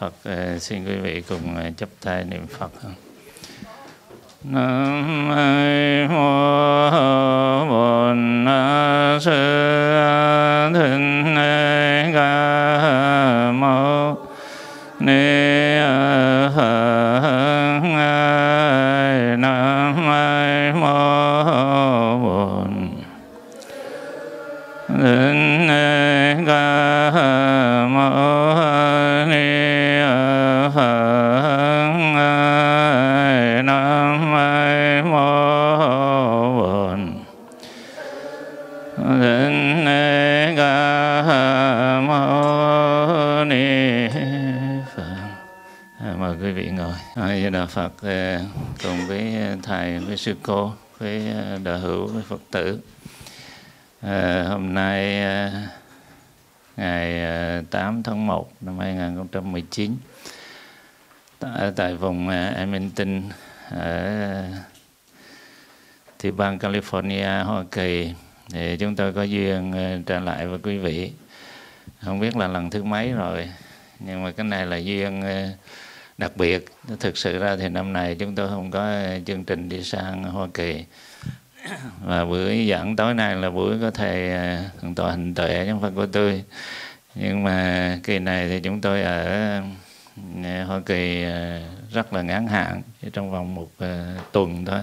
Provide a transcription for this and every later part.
Phật. Xin quý vị cùng chắp tay niệm Phật. Nam mô Bổn Sư Thích Ca Mâu Ni Phật. Nam mô Bổn Thích Ca Mâu Ni Phật. Nam mô Bổn Thích Ca Mâu Ni Phật. Mời quý vị ngồi. Với Đạo Phật cùng với thầy, với sư cô, với đạo hữu, với Phật tử. Hôm nay ngày 8 tháng 1 năm 2019 tại vùng Edmonton ở thị bang California, Hoa Kỳ, thì chúng tôi có duyên trở lại với quý vị. Không biết là lần thứ mấy rồi, nhưng mà cái này là duyên đặc biệt. Thực sự ra thì năm này chúng tôi không có chương trình đi sang Hoa Kỳ. Và buổi giảng tối nay là buổi có thầy Thượng tọa Hình Tuệ trong Phật của tôi. Nhưng mà kỳ này thì chúng tôi ở Hoa Kỳ rất là ngắn hạn, trong vòng một tuần thôi.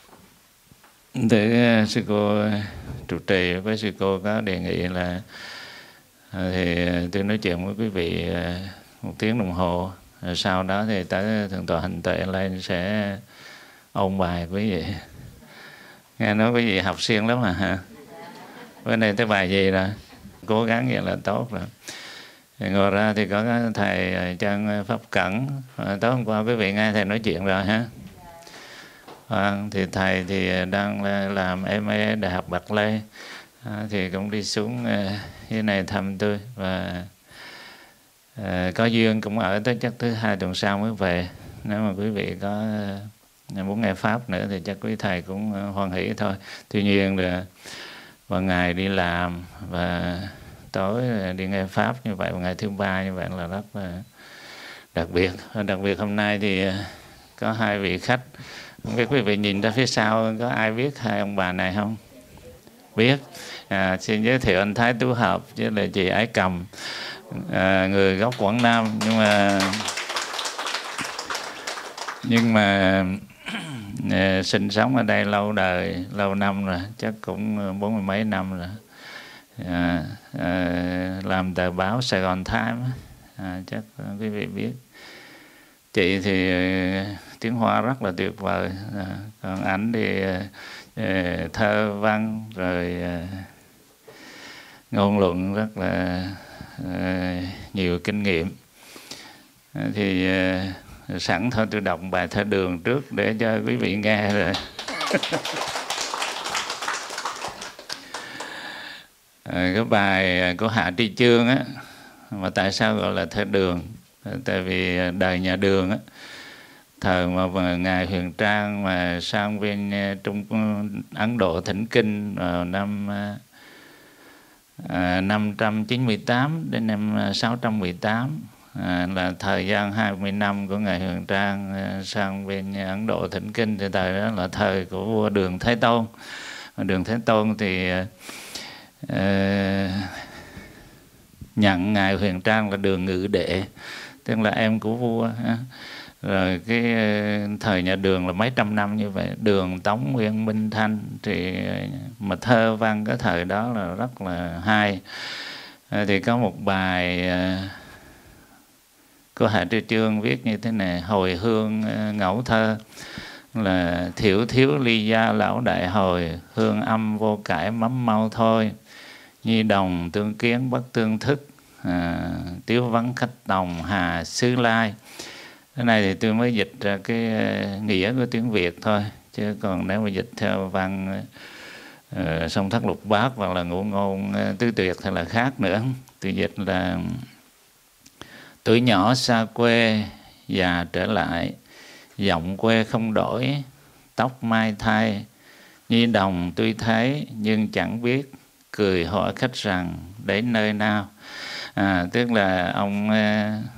Để sư cô trụ trì với sư cô có đề nghị là thì tôi nói chuyện với quý vị 1 tiếng đồng hồ. Sau đó thì tới Thượng tọa Hình Tuệ lên sẽ ôn bài quý vị. Nghe nói quý vị học siêng lắm mà hả? Bữa nay tới bài gì rồi? Cố gắng vậy là tốt rồi. Ngồi ra thì có thầy Trân Pháp Cẩn. Tối hôm qua quý vị nghe thầy nói chuyện rồi ha? Thì thầy thì đang làm MA Đại học Bạc Lê. Thì cũng đi xuống dưới này thăm tôi. Và có duyên cũng ở tới chắc thứ 2 tuần sau mới về. Nếu mà quý vị có muốn nghe Pháp nữa thì chắc quý thầy cũng hoan hỷ thôi. Tuy nhiên là vào ngày đi làm và tối đi nghe Pháp như vậy, vào ngày thứ 3 như vậy là rất là đặc biệt. Đặc biệt hôm nay thì có 2 vị khách. Không biết quý vị nhìn ra phía sau có ai biết 2 ông bà này không? Biết. Xin giới thiệu anh Thái Tú Hợp với là chị Ái Cầm, người gốc Quảng Nam, nhưng mà sinh sống ở đây lâu đời, lâu năm rồi, chắc cũng 40 mấy năm rồi. Làm tờ báo Sài Gòn Times, chắc quý vị biết. Chị thì tiếng Hoa rất là tuyệt vời, còn ảnh thì thơ văn rồi ngôn luận rất là nhiều kinh nghiệm. Thì sẵn thôi tôi đọc bài thơ Đường trước để cho quý vị nghe rồi. Cái bài của Hạ Tri Chương á, mà tại sao gọi là thơ Đường? Tại vì đời nhà Đường á, thời mà ngài Huyền Trang mà sang bên Ấn Độ thỉnh kinh vào năm 598 đến năm 618, là thời gian 20 năm của ngài Huyền Trang sang bên Ấn Độ thỉnh kinh. Thì thời đó là thời của vua Đường Thái Tôn. Đường Thái Tôn thì nhận ngài Huyền Trang là Đường Ngự Đệ, tức là em của vua. Rồi cái thời nhà Đường là mấy trăm năm như vậy, Đường, Tống, Nguyên, Minh, Thanh, thì mà thơ văn cái thời đó là rất là hay. Thì có một bài của Hạ Tri Chương viết như thế này: hồi hương ngẫu thơ là thiểu thiếu ly gia lão đại hồi, hương âm vô cải mắm mau thôi, nhi đồng tương kiến bất tương thức, tiếu vắng khách đồng hà xứ lai. Cái này thì tôi mới dịch ra cái nghĩa của tiếng Việt thôi, chứ còn nếu mà dịch theo văn Song Thất Lục Bát hoặc là Ngũ Ngôn Tứ Tuyệt thì là khác nữa. Tôi dịch là: tuổi nhỏ xa quê già trở lại, giọng quê không đổi, tóc mai thay, nhi đồng tuy thấy nhưng chẳng biết, cười hỏi khách rằng đến nơi nào. Tức là ông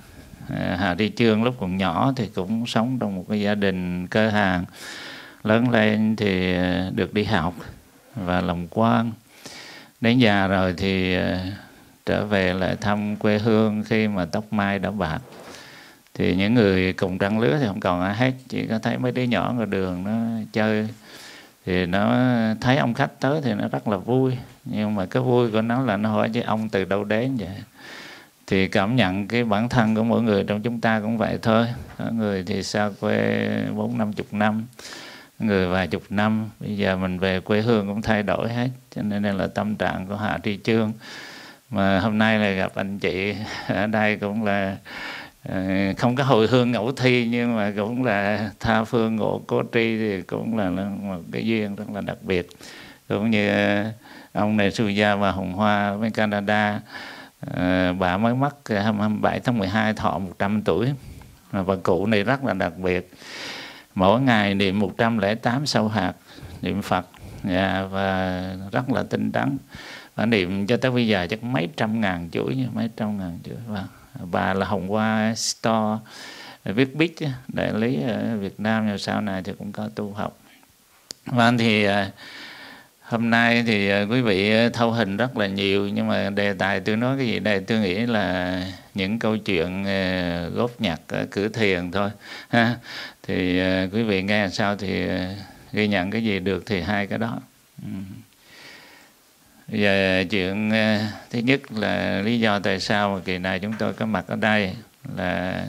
Hà Tri Chương lúc còn nhỏ thì cũng sống trong một cái gia đình cơ hàn, lớn lên thì được đi học và làm quan. Đến già rồi thì trở về lại thăm quê hương khi mà tóc mai đã bạc. Thì những người cùng trang lứa thì không còn ai hết, chỉ có thấy mấy đứa nhỏ ngoài đường nó chơi. Thì nó thấy ông khách tới thì nó rất là vui. Nhưng mà cái vui của nó là nó hỏi chứ ông từ đâu đến vậy. Thì cảm nhận cái bản thân của mỗi người trong chúng ta cũng vậy thôi. Có người thì xa quê 40-50 năm, người vài chục năm, bây giờ mình về quê hương cũng thay đổi hết. Cho nên là tâm trạng của Hà Tri Chương. Mà hôm nay là gặp anh chị ở đây cũng là không có hồi hương ngẫu thi, nhưng mà cũng là tha phương ngộ cố tri, thì cũng là một cái duyên rất là đặc biệt. Cũng như ông này Suya và Hồng Hoa bên Canada, bà mới mất 27 tháng 12 thọ 100 tuổi. Và cụ này rất là đặc biệt, mỗi ngày niệm 108 sao hạt niệm Phật, và rất là tinh tấn. Bà niệm cho tới bây giờ chắc mấy trăm ngàn chuỗi. Bà là Hồng Hoa Store viết bít đại lý ở Việt Nam, nhưng sau này thì cũng có tu học. Và thì hôm nay thì quý vị thâu hình rất là nhiều, nhưng mà đề tài tôi nói cái gì đây, tôi nghĩ là những câu chuyện góp nhặt cử thiền thôi ha. Thì quý vị nghe sao thì ghi nhận cái gì được thì hai cái đó. Bây giờ chuyện thứ nhất là lý do tại sao mà kỳ này chúng tôi có mặt ở đây là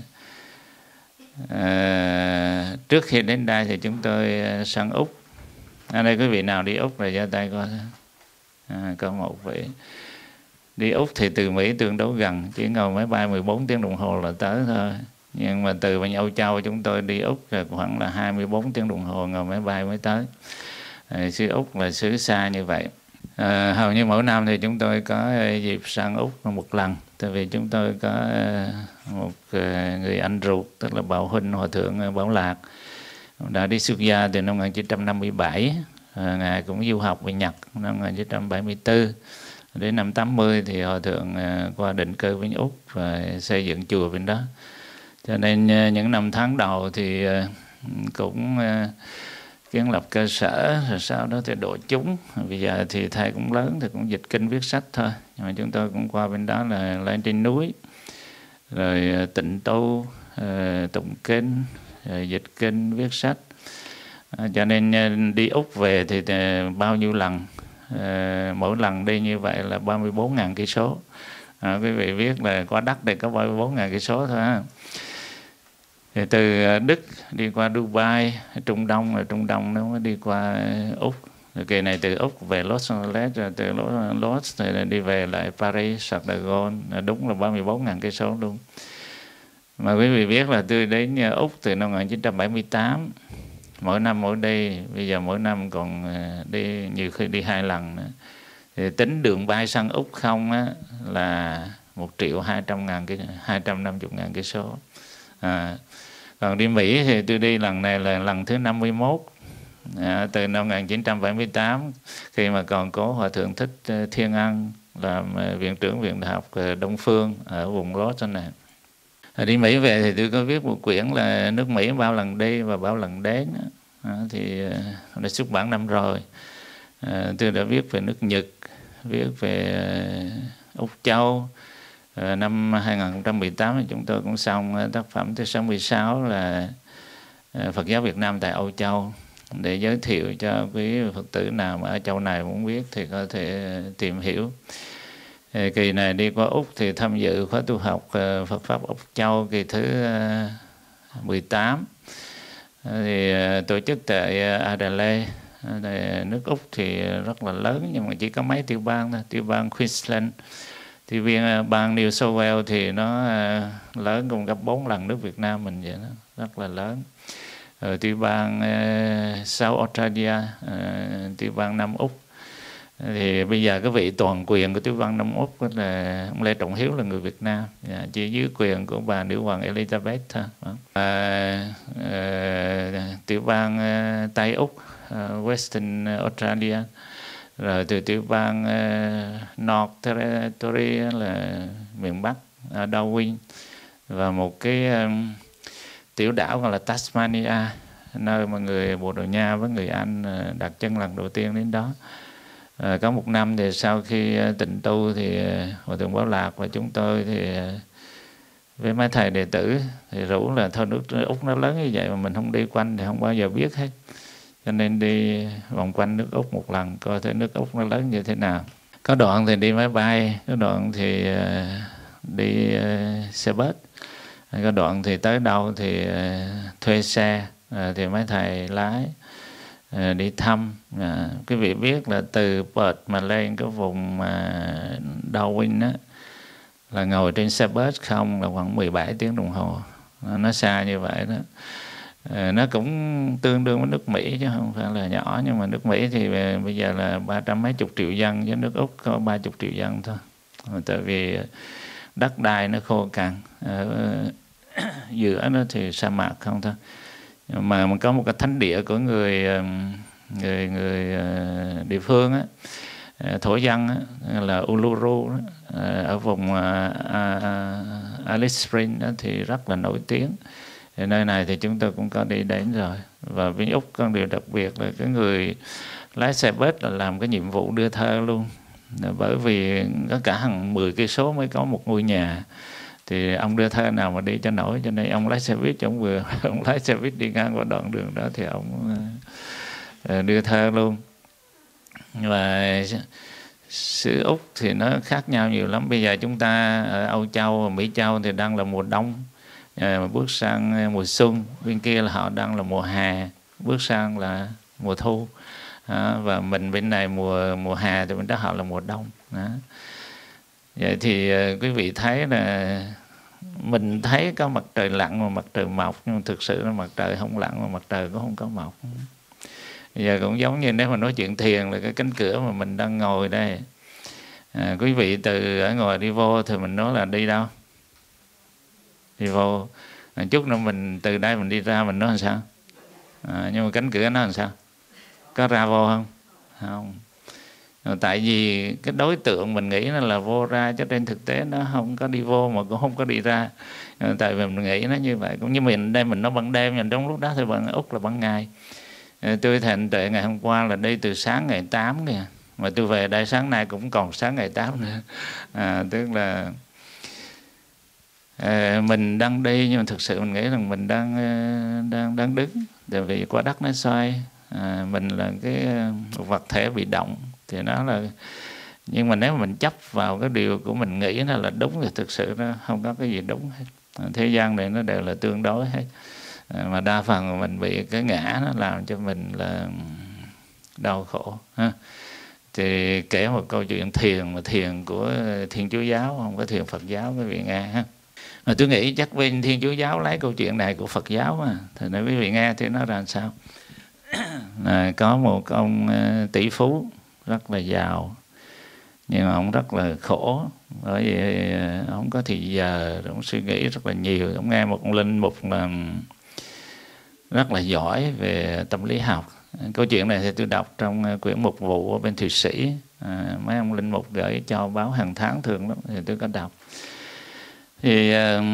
trước khi đến đây thì chúng tôi sang Úc. Ở đây quý vị nào đi Úc rồi giơ tay coi. Có một vị. Đi Úc thì từ Mỹ tương đối gần, chỉ ngồi máy bay 14 tiếng đồng hồ là tới thôi. Nhưng mà từ bên Âu Châu chúng tôi đi Úc là khoảng là 24 tiếng đồng hồ ngồi máy bay mới tới. Xứ Úc là xứ xa như vậy. Hầu như mỗi năm thì chúng tôi có dịp sang Úc một lần. Tại vì chúng tôi có một người anh ruột, tức là Bảo Huynh Hòa Thượng Bảo Lạc, đã đi xuất gia từ năm 1957. Ngài cũng du học về Nhật năm 1974. Đến năm 80 thì Hòa Thượng qua định cư bên Úc và xây dựng chùa bên đó. Cho nên những năm tháng đầu thì cũng kiến lập cơ sở, rồi sau đó thì độ chúng. Bây giờ thì thầy cũng lớn thì cũng dịch kinh viết sách thôi. Nhưng mà chúng tôi cũng qua bên đó là lên trên núi, rồi tịnh tu, tụng kinh, rồi dịch kinh viết sách. Cho nên đi Úc về thì bao nhiêu lần, mỗi lần đi như vậy là 34.000 cây số. Quý vị biết là qua đất đây có 34.000 cây số thôi ha. Thì từ Đức đi qua Dubai, Trung Đông, rồi Trung Đông nó mới đi qua Úc. Rồi kỳ này từ Úc về Los Angeles, rồi từ Los thì đi về lại Paris, hoặc là Gaulle, đúng là 34.000 cây số luôn. Mà quý vị biết là tôi đến Úc từ năm 1978, mỗi năm mỗi đi, bây giờ mỗi năm còn đi, nhiều khi đi 2 lần nữa. Thì tính đường bay sang Úc không á, là 1.200.000 cây số. Còn đi Mỹ thì tôi đi lần này là lần thứ 51, từ năm 1978, khi mà còn có Hòa Thượng Thích Thiên Ân làm viện trưởng Viện Đại học Đông Phương ở vùng Los này. Đi Mỹ về thì tôi có viết một quyển là nước Mỹ bao lần đi và bao lần đến. Thì đã xuất bản năm rồi. Tôi đã viết về nước Nhật, viết về Úc Châu. Năm 2018 thì chúng tôi cũng xong tác phẩm thứ 66 là Phật giáo Việt Nam tại Âu Châu, để giới thiệu cho quý Phật tử nào mà ở châu này muốn biết thì có thể tìm hiểu. Kỳ này đi qua Úc thì tham dự khóa tu học Phật Pháp Úc Châu kỳ thứ 18. Thì tổ chức tại Adelaide. Nước Úc thì rất là lớn, nhưng mà chỉ có mấy tiểu bang thôi. Tiểu bang Queensland, thì bang New South Wales thì nó lớn cũng gấp 4 lần nước Việt Nam mình vậy đó, rất là lớn. Rồi tiểu bang South Australia, tiểu bang Nam Úc. Thì bây giờ cái vị toàn quyền của tiểu bang Nam Úc là ông Lê Trọng Hiếu là người Việt Nam, chỉ dưới quyền của bà nữ hoàng Elizabeth thôi. Tiểu bang Tây Úc, Western Australia. Rồi từ tiểu bang North Territory là miền Bắc, Darwin. và một cái tiểu đảo gọi là Tasmania, nơi mà người Bồ Đào Nha với người Anh đặt chân lần đầu tiên đến đó. Có một năm thì sau khi tịnh tu thì Hòa thượng Bảo Lạc và chúng tôi thì với mấy thầy đệ tử thì rủ là thôi nước Úc nó lớn như vậy mà mình không đi quanh thì không bao giờ biết hết, cho nên đi vòng quanh nước Úc một lần coi thấy nước Úc nó lớn như thế nào. Có đoạn thì đi máy bay, có đoạn thì đi xe bus, có đoạn thì tới đâu thì thuê xe, thì mấy thầy lái đi thăm. Quý vị biết là từ Perth mà lên cái vùng Darwin á, là ngồi trên xe bus không là khoảng 17 tiếng đồng hồ. Nó xa như vậy đó. Nó cũng tương đương với nước Mỹ chứ không phải là nhỏ, nhưng mà nước Mỹ thì bây giờ là 300 mấy chục triệu dân, với nước Úc có 30 triệu dân thôi. Tại vì đất đai nó khô cằn, giữa nó thì sa mạc không thôi. Mà có một cái thánh địa của người địa phương á, thổ dân á, là Uluru đó, ở vùng Alice Springs đó, thì rất là nổi tiếng. Thì nơi này thì chúng tôi cũng có đi đến rồi. Và bên Úc có điều đặc biệt là cái người lái xe bus là làm cái nhiệm vụ đưa thơ luôn. Bởi vì có cả hàng 10 cây số mới có một ngôi nhà, thì ông đưa thơ nào mà đi cho nổi, cho nên ông lái xe buýt, ông lái xe buýt đi ngang qua đoạn đường đó thì ông đưa thơ luôn. Và xứ Úc thì nó khác nhau nhiều lắm. Bây giờ chúng ta ở Âu Châu, Mỹ Châu thì đang là mùa đông, bước sang mùa xuân. Bên kia là họ đang là mùa hè, bước sang là mùa thu. Và mình bên này mùa hè thì bên đó họ là mùa đông. Vậy thì quý vị thấy là mình thấy có mặt trời lặn và mặt trời mọc, nhưng thực sự là mặt trời không lặn và mặt trời cũng không có mọc. Bây giờ cũng giống như nếu mà nói chuyện thiền là cái cánh cửa mà mình đang ngồi đây, quý vị từ ở ngoài đi vô thì mình nói là đi đâu? Đi vô. Chút nữa mình từ đây mình đi ra mình nói làm sao? Nhưng mà cánh cửa nó làm sao? Có ra vô không? Không. Tại vì cái đối tượng mình nghĩ nó là vô ra, chứ trên thực tế nó không có đi vô mà cũng không có đi ra. Tại vì mình nghĩ nó như vậy. Cũng như mình đây mình nói ban đêm, nhưng trong lúc đó thì bằng Úc là ban ngày. Tôi thành tuệ ngày hôm qua là đi từ sáng ngày 8 kìa, mà tôi về đây sáng nay cũng còn sáng ngày 8 nữa. Tức là mình đang đi, nhưng mà thực sự mình nghĩ rằng mình đang đứng. Tại vì quả đất nó xoay, mình là cái vật thể bị động thì nó là, nhưng mà nếu mà mình chấp vào cái điều của mình nghĩ nó là đúng thì thực sự nó không có cái gì đúng hết. Thế gian này nó đều là tương đối hết. Mà đa phần mình bị cái ngã nó làm cho mình là đau khổ ha. Thì kể một câu chuyện thiền, mà thiền của Thiên Chúa giáo, không có thiền Phật giáo quý vị nghe ha. Mà tôi nghĩ chắc bên Thiên Chúa giáo lấy câu chuyện này của Phật giáo mà, thì nói quý vị nghe thì nó ra sao. Có một ông tỷ phú rất là giàu, nhưng mà ông rất là khổ, bởi vì ông có thì giờ, ông suy nghĩ rất là nhiều. Ông nghe một ông linh mục là rất là giỏi về tâm lý học. Câu chuyện này thì tôi đọc trong quyển mục vụ ở bên Thụy Sĩ, mấy ông linh mục gửi cho báo hàng tháng thường lắm, thì tôi có đọc. Thì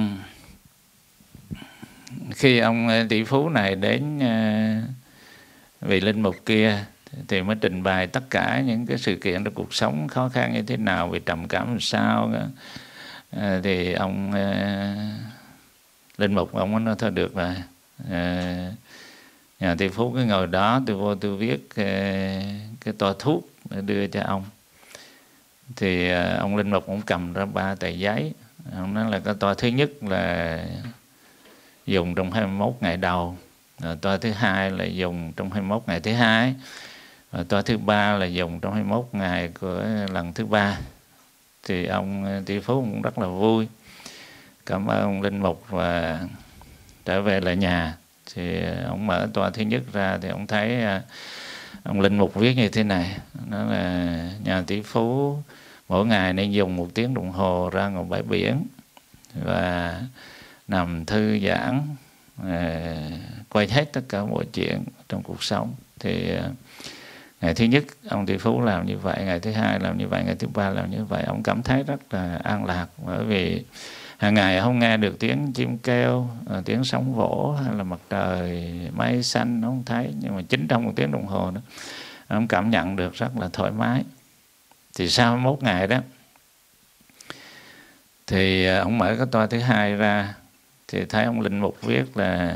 khi ông tỷ phú này đến vị linh mục kia thì mới trình bày tất cả những cái sự kiện trong cuộc sống khó khăn như thế nào, vì trầm cảm làm sao. Thì ông linh mục ông nói thôi được rồi, nhà tỷ phú cứ ngồi đó, tôi vô tôi viết cái toa thuốc để đưa cho ông. Thì ông linh mục cũng cầm ra 3 tờ giấy. Ông nói là cái toa thứ nhất là dùng trong 21 ngày đầu, toa thứ hai là dùng trong 21 ngày thứ hai, và toa thứ ba là dùng trong 21 ngày của lần thứ ba. Thì ông tỷ phú cũng rất là vui, cảm ơn ông linh mục và trở về lại nhà. Thì ông mở toa thứ nhất ra thì ông thấy ông linh mục viết như thế này, đó là nhà tỷ phú mỗi ngày nên dùng 1 tiếng đồng hồ ra ngoài bãi biển và nằm thư giãn, quay hết tất cả mọi chuyện trong cuộc sống. Thì ngày thứ nhất ông tỷ phú làm như vậy, ngày thứ hai làm như vậy, ngày thứ ba làm như vậy. Ông cảm thấy rất là an lạc, bởi vì Hàng ngày không nghe được tiếng chim kêu, tiếng sóng vỗ hay là mặt trời mây xanh không thấy, nhưng mà chính trong 1 tiếng đồng hồ đó ông cảm nhận được rất là thoải mái. Thì sau 21 ngày đó thì ông mở cái toa thứ hai ra, thì thấy ông linh mục viết là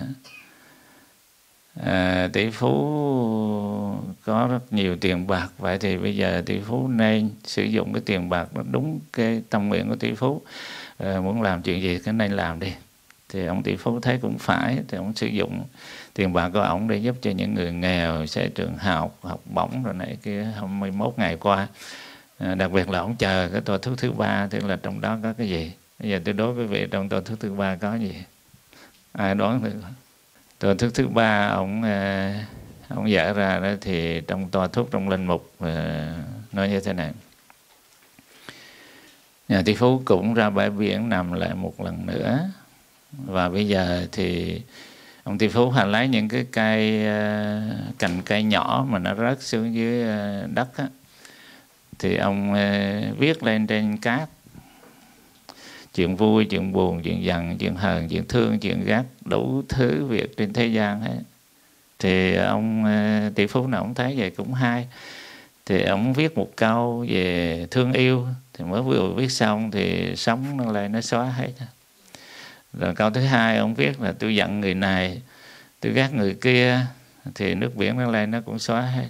tỷ phú có rất nhiều tiền bạc, vậy thì bây giờ tỷ phú nên sử dụng cái tiền bạc nó đúng cái tâm nguyện của tỷ phú, muốn làm chuyện gì cái nên làm đi. Thì ông tỷ phú thấy cũng phải, thì ông sử dụng tiền bạc của ông để giúp cho những người nghèo, xây trường học, học bổng rồi này kia 21 ngày qua. Đặc biệt là ông chờ cái toa thuốc thứ 3, tức là trong đó có cái gì. Bây giờ tôi đố quý vị trong toa thuốc thứ 3 có gì? Ai đoán được? Toa thuốc thứ 3 ông dở ra đó, thì trong toa thuốc trong linh mục nói như thế này: nhà tỷ phú cũng ra bãi biển nằm lại một lần nữa, và bây giờ thì ông tỷ phú hay lấy những cái cây cành cây nhỏ mà nó rớt xuống dưới đất á, thì ông viết lên trên cát chuyện vui, chuyện buồn, chuyện giận, chuyện hờn, chuyện thương, chuyện ghét, đủ thứ việc trên thế gian hết. Thì ông tỷ phú nào ông thấy vậy cũng hay, thì ông viết một câu về thương yêu, thì mới vừa viết xong thì sóng nó lên nó xóa hết. Rồi câu thứ hai ông viết là tôi giận người này, tôi ghét người kia, thì nước biển nó lên nó cũng xóa hết.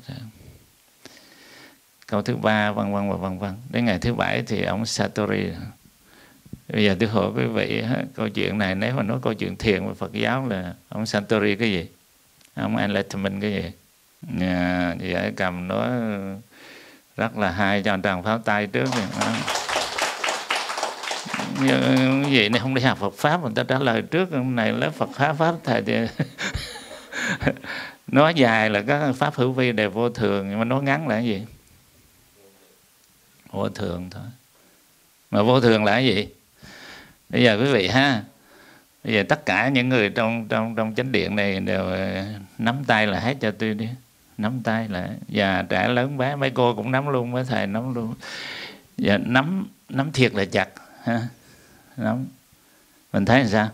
Câu thứ 3 vân vân và vân vân. Đến ngày thứ 7 thì ông Satori. Bây giờ tôi hỏi quý vị, câu chuyện này nếu mà nói câu chuyện thiền và Phật giáo là ông Satori cái gì? Ông Enlightenment cái gì? Vậy cầm nó rất là hay, cho tràng pháo tay trước. Như vậy này không đi học Phật Pháp, người ta trả lời trước. Hôm nay lớp Phật Pháp thầy thì nói dài là các pháp hữu vi đều vô thường, nhưng mà nói ngắn là cái gì? Vô thường thôi. Mà vô thường là cái gì? Bây giờ quý vị ha, bây giờ tất cả những người trong chánh điện này đều nắm tay là hết cho tôi đi. Nắm tay là già trẻ lớn bé, mấy cô cũng nắm luôn, mấy thầy nắm luôn. Giờ nắm thiệt là chặt ha. Nắm. Mình thấy làm sao?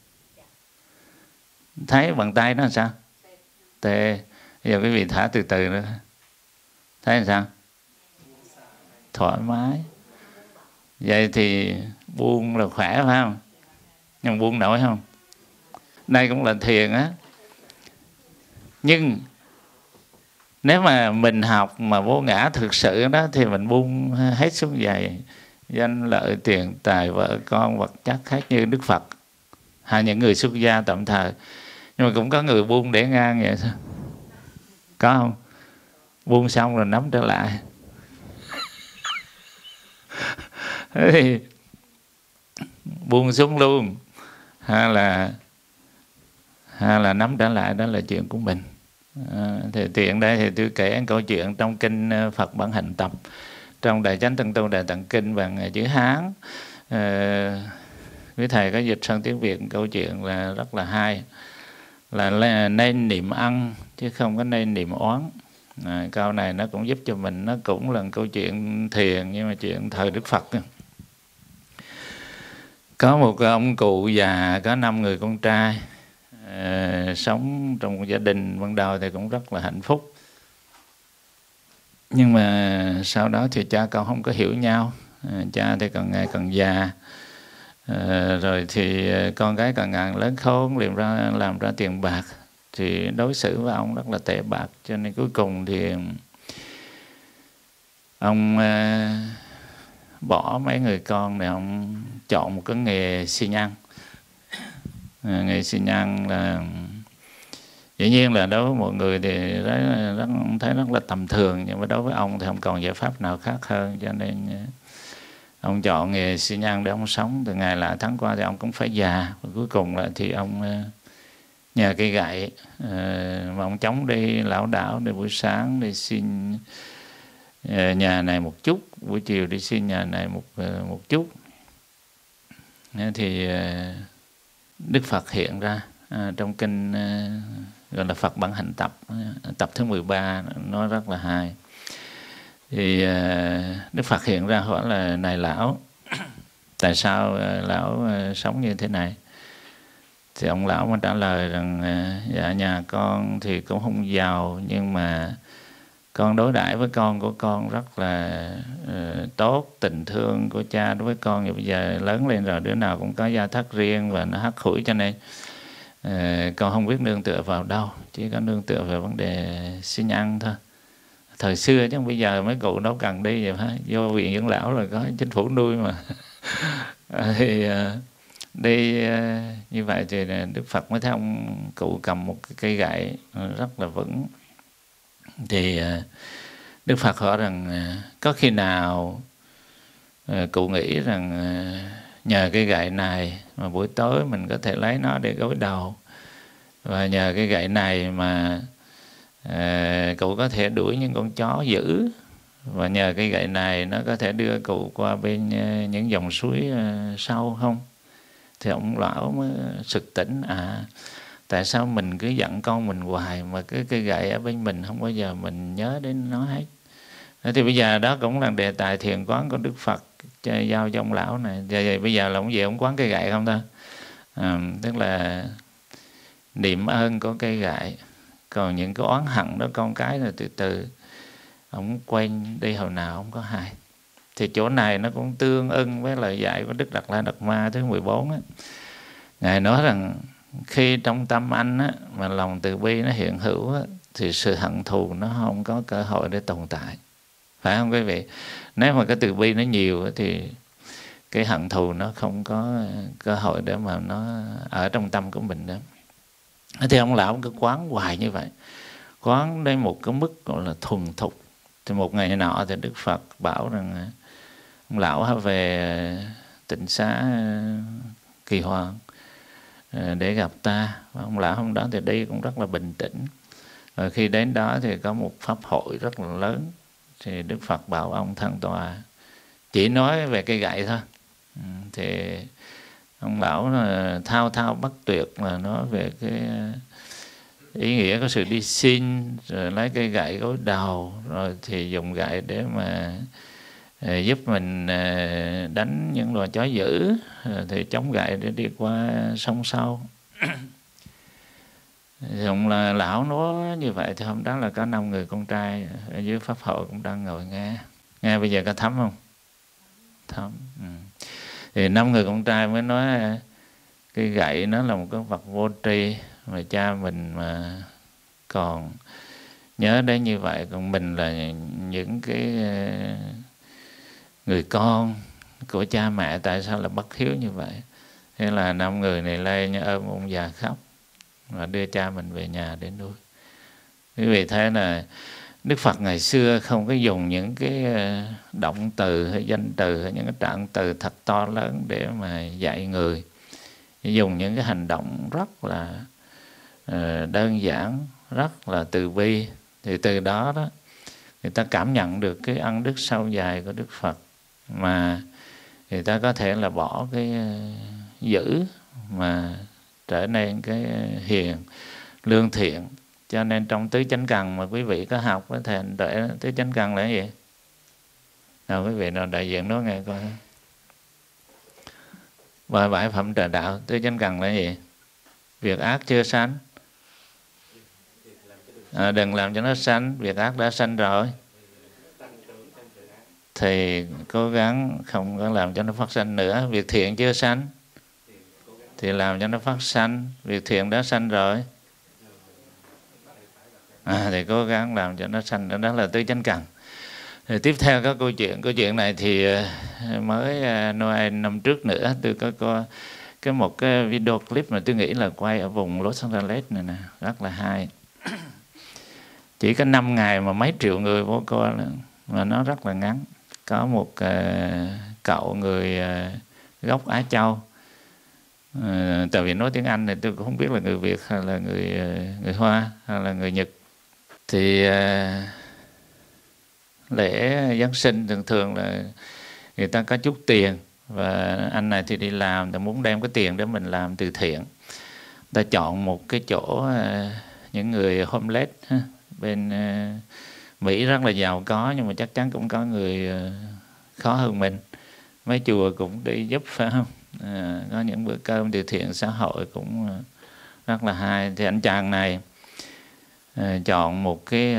Thấy bằng tay nó làm sao? Tê. Bây giờ quý vị thả từ từ nữa. Thấy làm sao? Thoải mái. Vậy thì buông là khỏe phải không? Nhưng buông nổi không? Đây cũng là thiền á. Nhưng nếu mà mình học mà vô ngã thực sự đó, thì mình buông hết xuống giày, danh lợi tiền tài vợ con vật chất khác như Đức Phật hay những người xuất gia tạm thời. Nhưng mà cũng có người buông để ngang vậy sao? Có không? Buông xong rồi nắm trở lại. Thì buông xuống luôn, hay là nắm trở lại, đó là chuyện của mình. Thì tiện đây thì tôi kể câu chuyện trong kinh Phật Bản Hành Tập, trong Đại Chánh Tân Tu Đại Tạng Kinh bằng chữ Hán. Quý thầy có dịch sang tiếng Việt câu chuyện là rất là hay, là nên niệm ân chứ không có nên niệm oán. Câu này nó cũng giúp cho mình, nó cũng là câu chuyện thiền nhưng mà chuyện thời Đức Phật. Có một ông cụ già có 5 người con trai, sống trong một gia đình ban đầu thì cũng rất là hạnh phúc. Nhưng mà sau đó thì cha con không có hiểu nhau. Cha thì càng ngày càng già, rồi thì con gái càng ngày lớn khôn, làm ra tiền bạc, thì đối xử với ông rất là tệ bạc. Cho nên cuối cùng thì ông bỏ mấy người con này, ông chọn một cái nghề xi nhăng. Nghề xi nhăng là dĩ nhiên là đối với mọi người thì thấy rất là tầm thường, nhưng mà đối với ông thì không còn giải pháp nào khác hơn, cho nên ông chọn nghề xi nhăng để ông sống. Từ ngày lạ tháng qua thì ông cũng phải già, và cuối cùng là thì ông nhờ cây gậy mà ông chống đi lão đảo, đi buổi sáng đi xin nhà này một chút, buổi chiều đi xin nhà này một chút. Thì Đức Phật hiện ra trong kinh gọi là Phật Bản Hành Tập, tập thứ 13, nói rất là hay. Thì Đức Phật hiện ra hỏi là: này lão, tại sao lão sống như thế này? Thì ông lão mới trả lời rằng dạ nhà con thì cũng không giàu, nhưng mà con đối đãi với con của con rất là tốt, tình thương của cha đối với con thì bây giờ lớn lên rồi, đứa nào cũng có gia thất riêng và nó hắt hủi, cho nên con không biết nương tựa vào đâu, chỉ có nương tựa vào vấn đề xin ăn thôi. Thời xưa chứ bây giờ mấy cụ đâu cần đi vậy hả, vô viện dưỡng lão rồi có chính phủ nuôi mà. Thì đi như vậy thì Đức Phật mới thấy ông cụ cầm một cái cây gậy rất là vững. Thì Đức Phật hỏi rằng có khi nào cụ nghĩ rằng nhờ cái gậy này mà buổi tối mình có thể lấy nó để gối đầu, và nhờ cái gậy này mà cụ có thể đuổi những con chó dữ, và nhờ cái gậy này nó có thể đưa cụ qua bên những dòng suối sâu không? Thì ông lão mới sực tỉnh, tại sao mình cứ giận con mình hoài mà cái gậy ở bên mình không bao giờ mình nhớ đến nó hết. Thì bây giờ đó cũng là đề tài thiền quán của Đức Phật giao cho ông lão này. Vậy bây giờ là ông về ông quán cây gậy không ta? Tức là niệm ơn của cây gậy. Còn những cái oán hận đó con cái là từ từ ông quên đi, hồi nào không có hại. Thì chỗ này nó cũng tương ưng với lời dạy của Đức Đạt Lai Đạt Ma thứ 14 á. Ngài nói rằng khi trong tâm anh á, mà lòng từ bi nó hiện hữu á, thì sự hận thù nó không có cơ hội để tồn tại. Phải không quý vị? Nếu mà cái từ bi nó nhiều á, thì cái hận thù nó không có cơ hội để mà nó ở trong tâm của mình đó. Thì ông lão cứ quán hoài như vậy, quán đến một cái mức gọi là thuần thục. Thì một ngày nọ thì Đức Phật bảo rằng ông lão về tịnh xá Kỳ Hoàng để gặp ta. Và ông lão hôm đó thì đi cũng rất là bình tĩnh. Rồi khi đến đó thì có một pháp hội rất là lớn. Thì Đức Phật bảo ông thân tòa chỉ nói về cây gậy thôi. Thì ông lão thao thao bất tuyệt là nói về cái ý nghĩa của sự đi xin, rồi lấy cây gậy gối đầu, rồi thì dùng gậy để mà giúp mình đánh những loài chó dữ, thì chống gậy để đi qua sông sâu. Thì ông là lão nói như vậy. Thì hôm đó là có 5 người con trai ở dưới pháp hội cũng đang ngồi nghe. Nghe bây giờ có thấm không? Thấm. Thì 5 người con trai mới nói cái gậy nó là một cái vật vô tri, mà cha mình mà còn nhớ đến như vậy, còn mình là những cái người con của cha mẹ, tại sao là bất hiếu như vậy? Thế là 5 người này lên ôm ông già khóc và đưa cha mình về nhà để nuôi. Quý vị thấy là Đức Phật ngày xưa không có dùng những cái động từ hay danh từ hay những cái trạng từ thật to lớn để mà dạy người. Dùng những cái hành động rất là đơn giản, rất là từ bi. Thì từ đó đó người ta cảm nhận được cái ân đức sâu dài của Đức Phật, mà người ta có thể là bỏ cái dữ mà trở nên cái hiền, lương thiện. Cho nên trong tứ chánh cần mà quý vị có học có thể để tứ chánh cần là cái gì? Nào quý vị nào đại diện nói nghe coi. Bài bãi phẩm trợ đạo, tứ chánh cần là cái gì? Việc ác chưa sanh, đừng làm cho nó sanh. Việc ác đã sanh rồi thì cố gắng không có làm cho nó phát sanh nữa. Việc thiện chưa sanh thì làm cho nó phát sanh. Việc thiện đã sanh rồi thì cố gắng làm cho nó sanh. Đó là tứ chánh cần. Thì tiếp theo có câu chuyện này thì mới Noel năm trước nữa tôi có một cái video clip mà tôi nghĩ là quay ở vùng Los Angeles này nè, rất là hay. Chỉ có 5 ngày mà mấy triệu người vô coi, mà nó rất là ngắn. Có một cậu người gốc Á Châu, tại vì nói tiếng Anh thì tôi cũng không biết là người Việt hay là người Hoa hay là người Nhật. Thì lễ Giáng sinh thường thường là người ta có chút tiền, và anh này thì đi làm, thì muốn đem cái tiền để mình làm từ thiện. Ta chọn một cái chỗ những người homeless bên Mỹ rất là giàu có, nhưng mà chắc chắn cũng có người khó hơn mình. mấy chùa cũng đi giúp, phải không? Có những bữa cơm từ thiện xã hội cũng rất là hay. Thì anh chàng này chọn một cái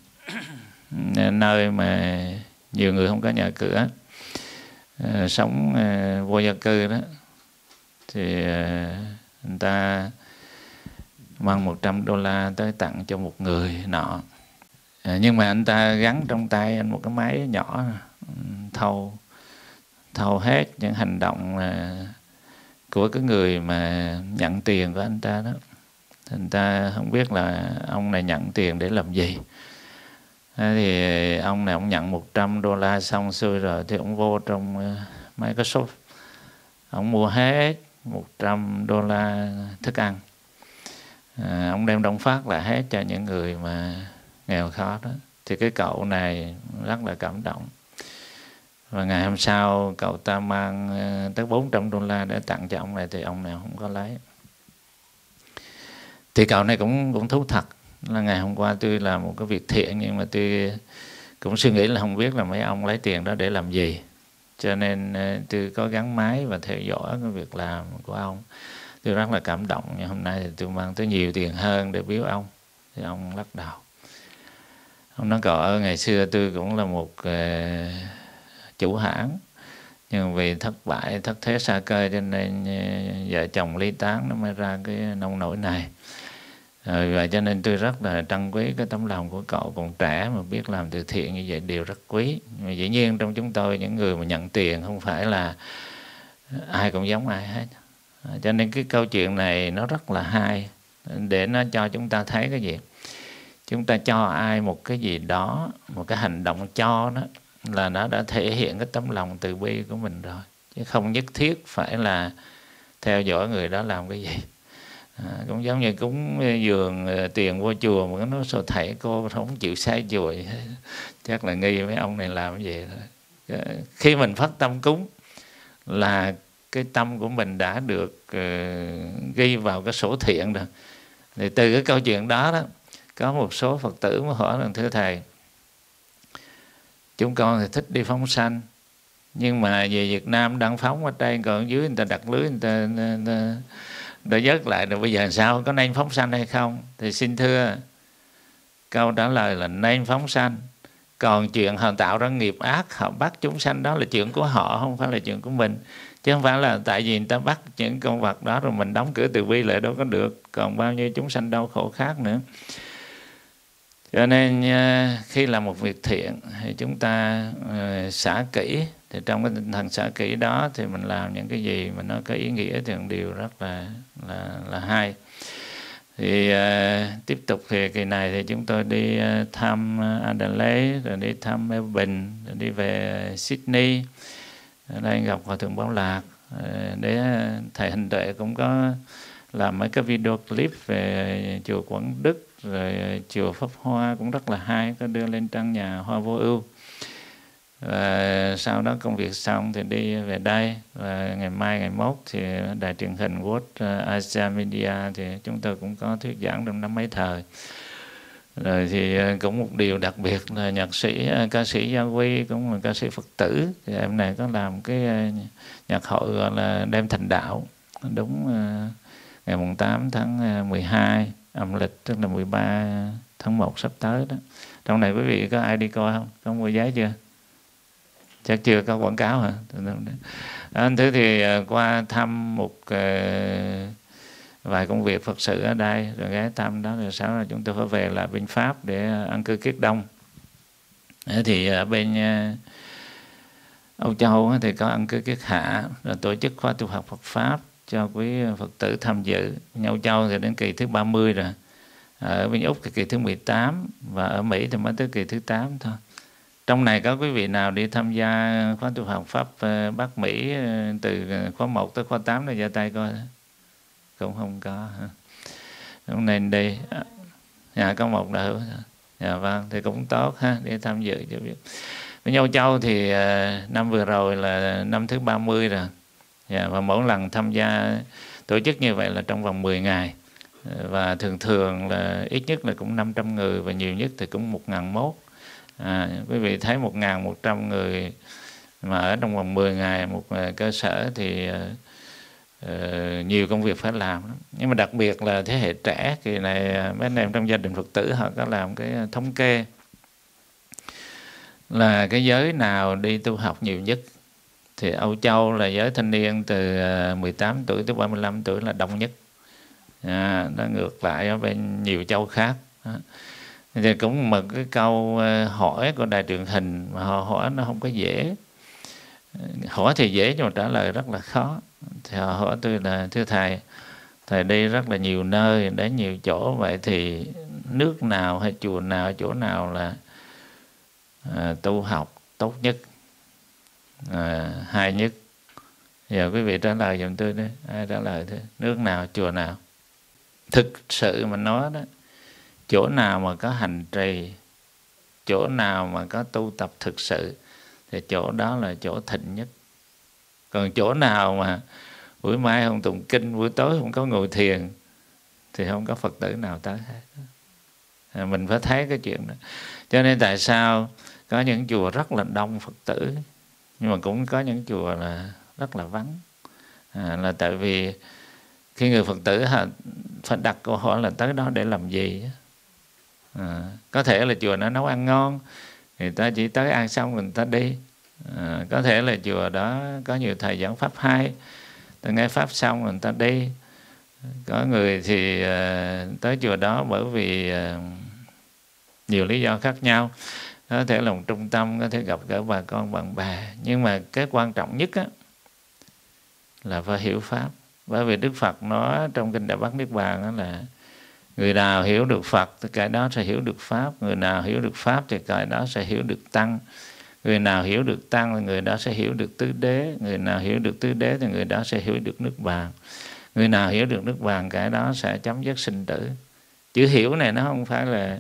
nơi mà nhiều người không có nhà cửa, sống vô gia cư đó, thì anh ta mang $100 tới tặng cho một người nọ. Nhưng mà anh ta gắn trong tay anh một cái máy nhỏ thâu hết những hành động của cái người mà nhận tiền của anh ta đó. Anh ta không biết là ông này nhận tiền để làm gì. Thì ông này ông nhận $100 xong xuôi rồi thì ông vô trong Microsoft, ông mua hết $100 thức ăn. Ông đem đóng phát lại hết cho những người mà nghèo khó đó. Thì cái cậu này rất là cảm động. Và ngày hôm sau cậu ta mang tới $400 để tặng cho ông này, thì ông này không có lấy. Thì cậu này cũng thú thật là ngày hôm qua tôi làm một cái việc thiện, nhưng mà tôi cũng suy nghĩ là không biết là mấy ông lấy tiền đó để làm gì, cho nên tôi có gắn máy và theo dõi cái việc làm của ông. Tôi rất là cảm động, nhưng hôm nay thì tôi mang tới nhiều tiền hơn để biếu ông. Thì ông lắc đầu. Ông nói cậu, ngày xưa tôi cũng là một chủ hãng, nhưng vì thất bại, thất thế sa cơ, cho nên vợ chồng ly tán, nó mới ra cái nông nỗi này. Và cho nên tôi rất là trân quý cái tấm lòng của cậu, còn trẻ mà biết làm từ thiện như vậy điều rất quý. Mà dĩ nhiên trong chúng tôi, những người mà nhận tiền không phải là ai cũng giống ai hết. Cho nên cái câu chuyện này nó rất là hay, để nó cho chúng ta thấy cái gì. Chúng ta cho ai một cái gì đó, một cái hành động cho đó, là nó đã thể hiện cái tấm lòng từ bi của mình rồi, chứ không nhất thiết phải là theo dõi người đó làm cái gì. Cũng giống như cúng dường tiền vô chùa mà nó sao thầy cô không chịu sai chùa, chắc là nghi mấy ông này làm cái gì thôi. Khi mình phát tâm cúng là cái tâm của mình đã được ghi vào cái sổ thiện rồi. Thì từ cái câu chuyện đó đó, có một số Phật tử mới hỏi rằng: thưa thầy, chúng con thì thích đi phóng sanh, nhưng mà về Việt Nam đang phóng ở trên, còn ở dưới người ta đặt lưới, người ta dớt lại, rồi bây giờ sao, có nên phóng sanh hay không? Thì xin thưa, câu trả lời là nên phóng sanh. Còn chuyện họ tạo ra nghiệp ác, họ bắt chúng sanh, đó là chuyện của họ, không phải là chuyện của mình. Chứ không phải là tại vì người ta bắt những con vật đó rồi mình đóng cửa từ bi lại đâu có được. Còn bao nhiêu chúng sanh đau khổ khác nữa. Cho nên khi làm một việc thiện thì chúng ta xả kỹ. Thì trong cái tinh thần xả kỹ đó thì mình làm những cái gì mà nó có ý nghĩa thì một điều rất là hay. Thì tiếp tục thì kỳ này thì chúng tôi đi thăm Adelaide, rồi đi thăm Melbourne, rồi đi về Sydney. Ở đây gặp Hòa Thượng Bảo Lạc, để thầy Hình Tuệ cũng có làm mấy cái video clip về chùa Quảng Đức, rồi chùa Pháp Hoa cũng rất là hay, có đưa lên trang nhà Hoa Vô Ưu. Và sau đó công việc xong thì đi về đây, và ngày mai ngày mốt thì đài truyền hình World Asia Media thì chúng tôi cũng có thuyết giảng trong năm mấy thời. Rồi thì cũng một điều đặc biệt là nhạc sĩ, ca sĩ Gia Quy cũng là ca sĩ Phật tử, thì em này có làm cái nhạc hội gọi là Đêm Thành Đạo, đúng ngày 8 tháng 12 âm lịch, tức là 13 tháng 1 sắp tới đó. Trong này quý vị có ai đi coi không? Có mua vé chưa? Chắc chưa, có quảng cáo hả? Anh thứ thì qua thăm một vài công việc Phật sự ở đây, rồi ghé thăm đó, rồi sau đó chúng tôi phải về lại bên Pháp để ăn cư kiết đông. Thì ở bên Âu Châu thì có ăn cư kiết hạ, rồi tổ chức khóa tu học Phật Pháp cho quý Phật tử tham dự. Ở Âu Châu thì đến kỳ thứ 30 rồi, ở bên Úc thì kỳ thứ 18, và ở Mỹ thì mới tới kỳ thứ 8 thôi. Trong này có quý vị nào đi tham gia khóa tu học Pháp Bắc Mỹ từ khóa 1 tới khóa 8 này giơ tay coi? Cũng không có. Không nên đi. Có một đạo hữu. Vâng, thì cũng tốt ha, để tham dự cho biết. Bên Âu Châu thì năm vừa rồi là năm thứ 30 rồi. Và mỗi lần tham gia tổ chức như vậy là trong vòng 10 ngày. Và thường là ít nhất là cũng 500 người, và nhiều nhất thì cũng 1.001. Quý vị thấy 1.100 người Mà ở trong vòng 10 ngày một cơ sở thì nhiều công việc phải làm lắm. Nhưng mà đặc biệt là thế hệ trẻ, kỳ này mấy anh em trong gia đình Phật tử họ có làm cái thống kê là cái giới nào đi tu học nhiều nhất. Thì Âu Châu là giới thanh niên từ 18 tuổi tới 35 tuổi là đông nhất. Nó ngược lại ở bên nhiều châu khác. Thì cũng một cái câu hỏi của đài truyền hình mà họ hỏi nó không có dễ. Hỏi thì dễ nhưng mà trả lời rất là khó. Thì họ hỏi tôi là: thưa thầy đi rất là nhiều nơi, đến nhiều chỗ, vậy thì nước nào hay chùa nào, chỗ nào là tu học tốt nhất, hay nhất? Giờ quý vị trả lời giùm tôi đấy. Ai trả lời thế? Nước nào, chùa nào? Thực sự mà nói đó, chỗ nào mà có hành trì, chỗ nào mà có tu tập thực sự thì chỗ đó là chỗ thịnh nhất. Còn chỗ nào mà buổi mai không tụng kinh, buổi tối không có ngồi thiền thì không có Phật tử nào tới hết. Mình phải thấy cái chuyện đó. Cho nên tại sao có những chùa rất là đông Phật tử, nhưng mà cũng có những chùa là rất là vắng. Là tại vì khi người Phật tử họ phải đặt câu hỏi là tới đó để làm gì. Có thể là chùa nó nấu ăn ngon, người ta chỉ tới ăn xong người ta đi. Có thể là chùa đó có nhiều thầy giảng pháp hay, ta nghe pháp xong người ta đi. Có người thì tới chùa đó bởi vì nhiều lý do khác nhau. Có thể là một trung tâm, có thể gặp gỡ bà con bạn bè. Nhưng mà cái quan trọng nhất á, là phải hiểu pháp. Bởi vì Đức Phật nói trong Kinh Đại Bát Niết Bàn đó là: người nào hiểu được Phật thì cái đó sẽ hiểu được Pháp. Người nào hiểu được Pháp thì cái đó sẽ hiểu được Tăng. Người nào hiểu được Tăng thì người đó sẽ hiểu được tứ đế. Người nào hiểu được tứ đế thì người đó sẽ hiểu được nước bàn. Người nào hiểu được nước bàn, cái đó sẽ chấm dứt sinh tử. Chữ hiểu này nó không phải là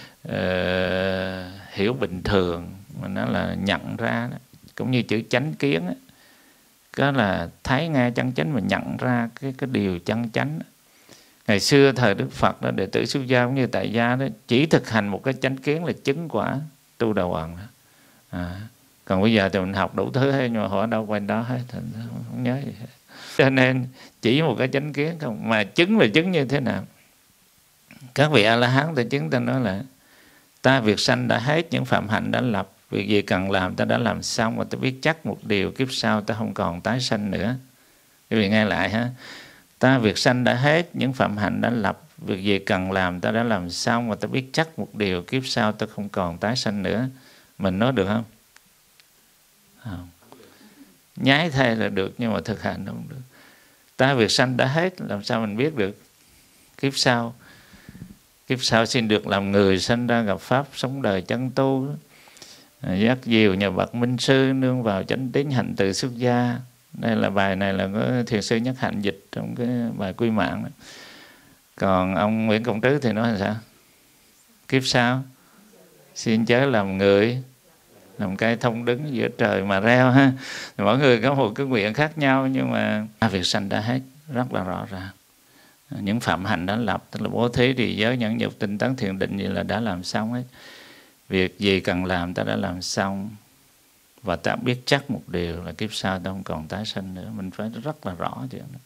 hiểu bình thường, mà nó là nhận ra đó. Cũng như chữ chánh kiến đó, đó là thấy nghe chân chánh mà nhận ra cái điều chân chánh. Ngày xưa thời Đức Phật đó, đệ tử xuất gia cũng như tại gia đó, chỉ thực hành một cái chánh kiến là chứng quả tu đà hoàng đó. Còn bây giờ thì mình học đủ thứ hết, nhưng mà họ đâu quanh đó hết, không nhớ gì hết. Cho nên chỉ một cái chánh kiến không, mà chứng là chứng như thế nào? Các vị A-la-hán ta chứng, ta nói là: ta việc sanh đã hết, những phạm hạnh đã lập, việc gì cần làm ta đã làm xong, và ta biết chắc một điều, kiếp sau ta không còn tái sanh nữa. Quý vị nghe lại ha. Ta việc sanh đã hết, những phạm hạnh đã lập, việc gì cần làm ta đã làm xong, và ta biết chắc một điều, kiếp sau ta không còn tái sanh nữa. Mình nói được không? Không. Nhái thay là được, nhưng mà thực hành không được. Ta việc sanh đã hết, làm sao mình biết được kiếp sau? Kiếp sau xin được làm người, sanh ra gặp Pháp, sống đời chân tu, giác diều nhờ bậc minh sư, nương vào chánh tín hạnh từ xuất gia. Đây là bài này là có thiền sư Nhất Hạnh dịch trong cái bài Quy Mạng đó. Còn ông Nguyễn Công Trứ thì nói là sao? Kiếp sau xin chớ làm người, làm cây thông đứng giữa trời mà reo ha. Thì mỗi người có một cái nguyện khác nhau, nhưng mà việc sanh đã hết rất là rõ ràng. Những phạm hạnh đã lập, tức là bố thí, trì giới, nhẫn nhục, tinh tấn, thiền định gì là đã làm xong hết. Việc gì cần làm ta đã làm xong, và ta biết chắc một điều là kiếp sau ta không còn tái sanh nữa. Mình phải rất là rõ chuyện đó.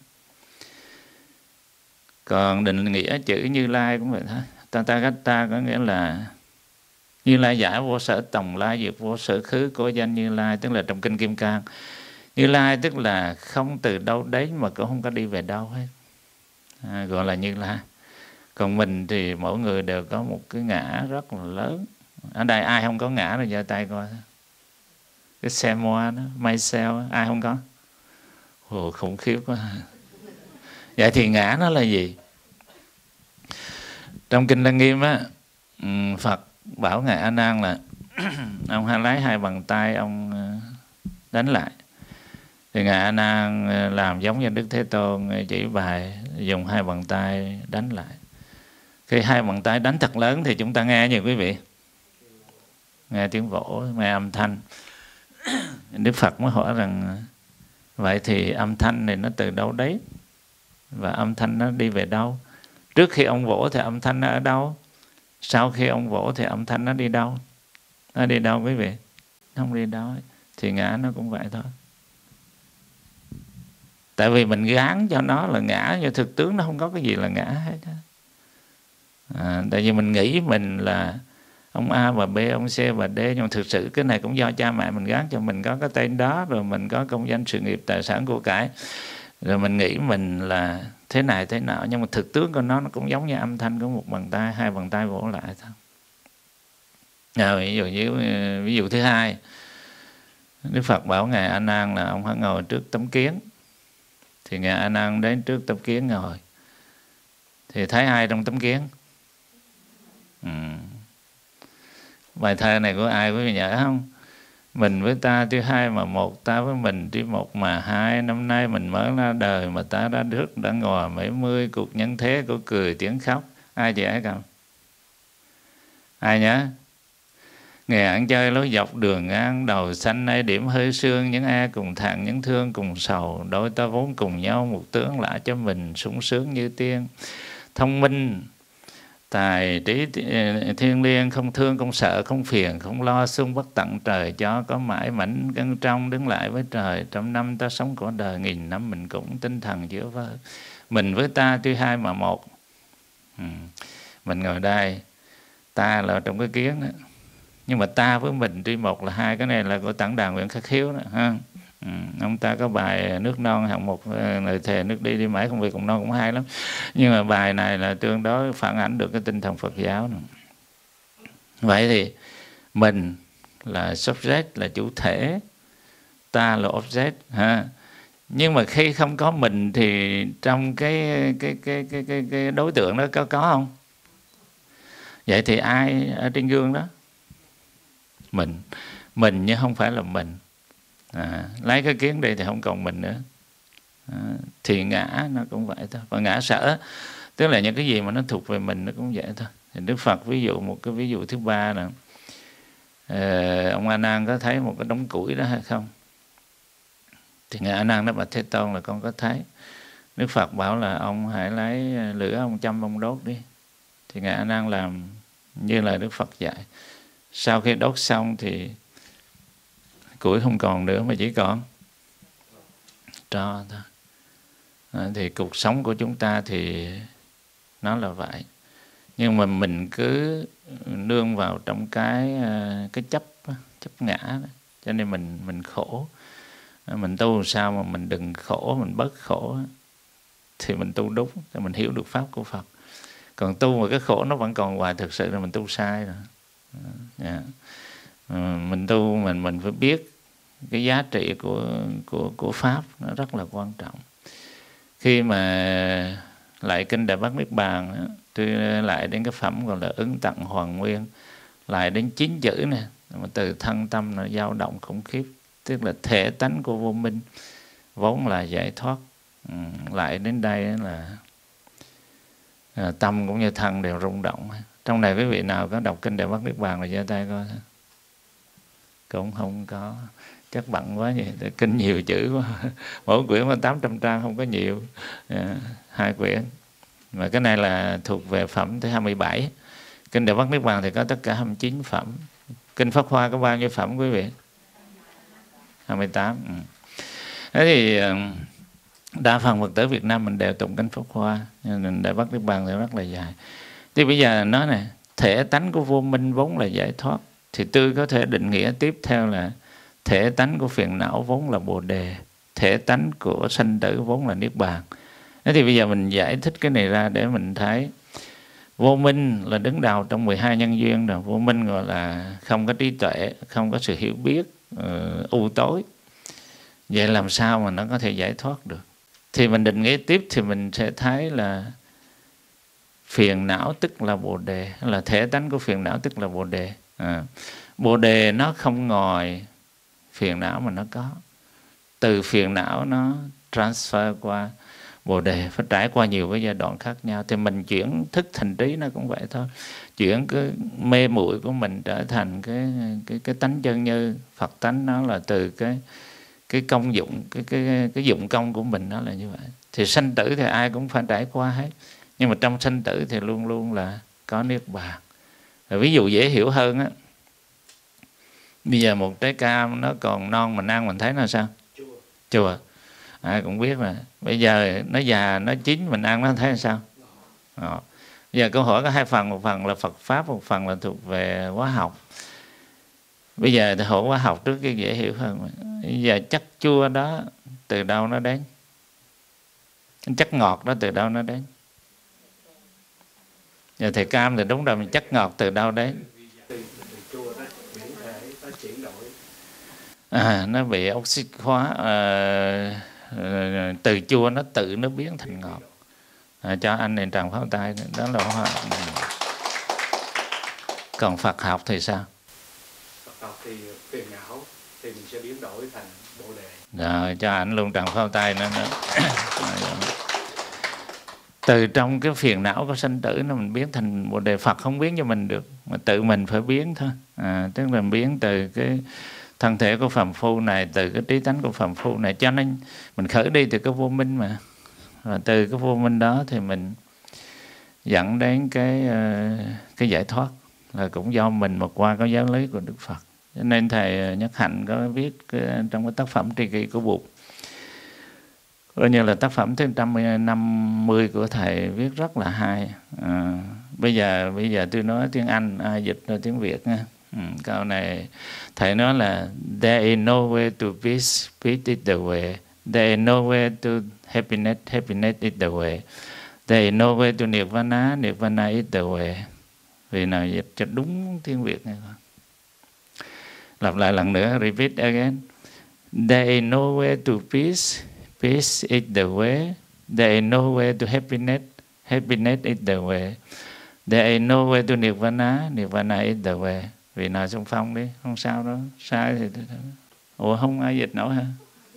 Còn định nghĩa chữ Như Lai cũng vậy thôi. Ta có nghĩa là Như Lai giải vô sở tòng lai, diệt vô sở khứ, có danh Như Lai. Tức là trong Kinh Kim Cang, Như Lai tức là không từ đâu đến mà cũng không có đi về đâu hết, gọi là Như Lai. Còn mình thì mỗi người đều có một cái ngã rất là lớn. Ở đây ai không có ngã rồi giơ tay coi. Cái xe moa đó, myself, ai không có? Ồ, khủng khiếp quá. Vậy thì ngã nó là gì? Trong Kinh Lăng Nghiêm á, Phật bảo Ngài A Nan là ông hãy lấy hai bàn tay ông đánh lại. Thì Ngài A Nan làm giống như Đức Thế Tôn chỉ bài, dùng hai bàn tay đánh lại. Khi hai bàn tay đánh thật lớn thì chúng ta nghe như quý vị, nghe tiếng vỗ, nghe âm thanh. Đức Phật mới hỏi rằng vậy thì âm thanh này nó từ đâu đấy, và âm thanh nó đi về đâu? Trước khi ông vỗ thì âm thanh nó ở đâu? Sau khi ông vỗ thì âm thanh nó đi đâu? Nó đi đâu quý vị? Nó không đi đâu. thì ngã nó cũng vậy thôi. Tại vì mình gán cho nó là ngã, nhưng thực tướng nó không có cái gì là ngã hết. Tại vì mình nghĩ mình là ông A và B, ông C và D, nhưng mà thực sự cái này cũng do cha mẹ mình gán cho mình có cái tên đó, rồi mình có công danh sự nghiệp, tài sản, của cải, rồi mình nghĩ mình là thế này thế nọ, nhưng mà thực tướng của nó cũng giống như âm thanh của một bàn tay, hai bàn tay vỗ lại thôi. Ví dụ thứ hai, Đức Phật bảo ngài A Nan là ông hãy ngồi trước tấm kiến. Thì ngài A Nan đến trước tấm kiến ngồi, thì thấy ai trong tấm kiến? Bài thơ này của ai quý vị nhớ không? Mình với ta tuy hai mà một, ta với mình tuy một mà hai. Năm nay mình mới ra đời mà ta đã rước đã ngồi mấy mươi cuộc nhân thế của cười tiếng khóc. Ai chị ấy cầm? Ai nhớ? Ngày ăn chơi lối dọc đường ngang, đầu xanh nay điểm hơi sương. Những ai cùng thạng, những thương cùng sầu. Đôi ta vốn cùng nhau một tướng, lạ cho mình sung sướng như tiên. Thông minh tài trí thiên liêng, không thương không sợ không phiền không lo, sung bất tận trời cho, có mãi mảnh cân trong đứng lại với trời. Trăm năm ta sống của đời, nghìn năm mình cũng tinh thần giữa vơ. Mình với ta tuy hai mà một. Mình ngồi đây, ta là trong cái kiến đó, nhưng mà ta với mình tuy một là hai. Cái này là của Tản Đàn Nguyễn Khắc Khiếu đó ha. Ông ta có bài nước non hạng một, lời thề nước đi đi mãi không về cùng non, cũng hay lắm. Nhưng mà bài này là tương đối phản ánh được cái tinh thần Phật giáo này. Vậy thì mình là subject, là chủ thể, ta là object ha. Nhưng mà khi không có mình thì trong cái đối tượng đó có không? Vậy thì ai ở trên gương đó? Mình nhưng không phải là mình. Lấy cái kiến đây thì không còn mình nữa. Thì ngã nó cũng vậy thôi. Và ngã sở tức là những cái gì mà nó thuộc về mình nó cũng vậy thôi. Thì Đức Phật ví dụ một cái ví dụ thứ ba là ông A Nan có thấy một cái đống củi đó hay không? Thì ngài A Nan nói: bạch Thế Tôn, là con có thấy. Đức Phật bảo là ông hãy lấy lửa ông châm ông đốt đi. Thì ngài A Nan làm như là Đức Phật dạy. Sau khi đốt xong thì củi không còn nữa, mà chỉ còn tro thôi. Thì cuộc sống của chúng ta thì nó là vậy. Nhưng mà mình cứ nương vào trong cái chấp ngã đó. Cho nên mình khổ. Mình tu sao mà mình đừng khổ, mình bớt khổ, thì mình tu đúng, thì mình hiểu được pháp của Phật. Còn tu mà cái khổ nó vẫn còn hoài, thực sự là mình tu sai rồi. Mình tu mình phải biết cái giá trị của pháp, nó rất là quan trọng. Khi mà lại kinh Đại Bát Niết Bàn, tôi lại đến cái phẩm gọi là Ứng Tận Hoàn Nguyên, lại đến 9 chữ này, mà từ thân tâm nó dao động khủng khiếp. Tức là thể tánh của vô minh vốn là giải thoát. Lại đến đây là tâm cũng như thân đều rung động. Trong này quý vị nào có đọc kinh Đại Bát Niết Bàn là giơ tay coi. Cũng không có, chắc bận quá vậy, kinh nhiều chữ quá. Mỗi quyển có 800 trang, không có nhiều. 2 quyển. Mà cái này là thuộc về phẩm thứ 27. Kinh Đại Bát Niết Bàn thì có tất cả 29 phẩm. Kinh Pháp Hoa có bao nhiêu phẩm quý vị? 28. Thế thì đa phần Phật tử Việt Nam mình đều tụng kinh Pháp Hoa, nên Đại Bát Niết Bàn thì rất là dài. Thì bây giờ nói này, thể tánh của vô minh vốn là giải thoát, thì tôi có thể định nghĩa tiếp theo là thể tánh của phiền não vốn là Bồ Đề, thể tánh của sanh tử vốn là Niết Bàn. Thế thì bây giờ mình giải thích cái này ra để mình thấy vô minh là đứng đầu trong 12 nhân duyên rồi. Vô minh gọi là không có trí tuệ, không có sự hiểu biết, u tối. Vậy làm sao mà nó có thể giải thoát được? Thì mình định nghĩa tiếp thì mình sẽ thấy là phiền não tức là Bồ Đề, là thể tánh của phiền não tức là Bồ Đề. Bồ Đề nó không ngoài phiền não mà nó có. Từ phiền não nó transfer qua Bồ Đề, phải trải qua nhiều cái giai đoạn khác nhau. Thì mình chuyển thức thành trí nó cũng vậy thôi. Chuyển cái mê muội của mình trở thành cái tánh chân như. Phật tánh nó là từ cái công dụng, cái dụng công của mình nó là như vậy. Thì sanh tử thì ai cũng phải trải qua hết. Nhưng mà trong sanh tử thì luôn luôn là có Niết Bàn. Ví dụ dễ hiểu hơn á, Bây giờ một trái cam nó còn non mình ăn mình thấy nó sao? Chua. Ai cũng biết mà. Bây giờ nó già nó chín mình ăn nó thấy sao? Bây giờ câu hỏi có hai phần, một phần là Phật pháp, một phần là thuộc về hóa học. Bây giờ thì hỏi hóa học trước cái dễ hiểu hơn. Bây giờ chất chua đó từ đâu nó đến? Chất ngọt đó từ đâu nó đến? Giờ thầy Cam thì đúng rồi, chất ngọt từ đâu đến? Nó bị oxy hóa, từ chua nó tự nó biến thành ngọt. Cho anh này tràng pháo tay, đó là hóa học. Còn Phật học thì sao? Phật học thì phiền não thì mình sẽ biến đổi thành Bồ Đề. Rồi cho anh luôn tràng pháo tay nữa. Từ trong cái phiền não của sanh tử nó mình biến thành Bồ Đề. Phật không biến cho mình được, mà tự mình phải biến thôi. Tức là biến từ cái thân thể của phàm phu này, từ cái trí tánh của phàm phu này. Cho nên mình khởi đi từ cái vô minh mà. Và từ cái vô minh đó thì mình dẫn đến cái giải thoát, là cũng do mình mà qua cái giáo lý của Đức Phật. Cho nên thầy Nhất Hạnh có viết trong cái tác phẩm Tri Kỷ của Bụt, coi như là tác phẩm thứ 150 của thầy viết rất là hay. Bây giờ tôi nói tiếng Anh, ai dịch ra tiếng Việt nha. Câu này thầy nói là there is no way to peace, peace is the way. There is no way to happiness, happiness is the way. There is no way to nirvana, nirvana is the way. Vì nào dịch cho đúng tiếng Việt này. Lặp lại lần nữa, repeat again. There is no way to peace, peace is the way. There is no way to happiness, happiness is the way. There is no way to nirvana, nirvana is the way. Vì nào xung phong đi, không sao đâu, sai thì... Ủa không ai dịch nổi hả?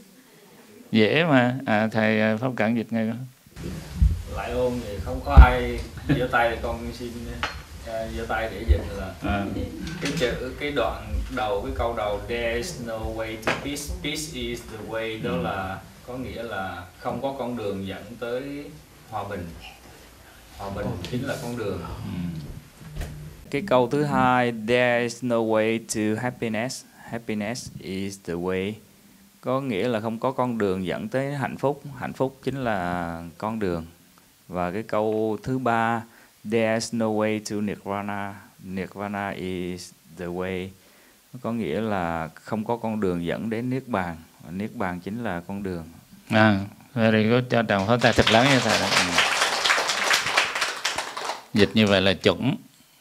Dễ mà, thầy Pháp Cận dịch ngay. Lại ôn thì không có ai giơ tay thì con xin giơ tay để dịch là cái đoạn đầu, cái câu đầu there is no way to peace, peace is the way, đó là có nghĩa là không có con đường dẫn tới hòa bình. Hòa bình chính là con đường. Cái câu thứ hai, there is no way to happiness, happiness is the way, có nghĩa là không có con đường dẫn tới hạnh phúc, hạnh phúc chính là con đường. Và cái câu thứ ba, there is no way to nirvana, nirvana is the way, có nghĩa là không có con đường dẫn đến niết bàn, niết bàn chính là con đường. Very good, cho tràng pháo tay thật lớn như thầy đó. Dịch như vậy là chuẩn.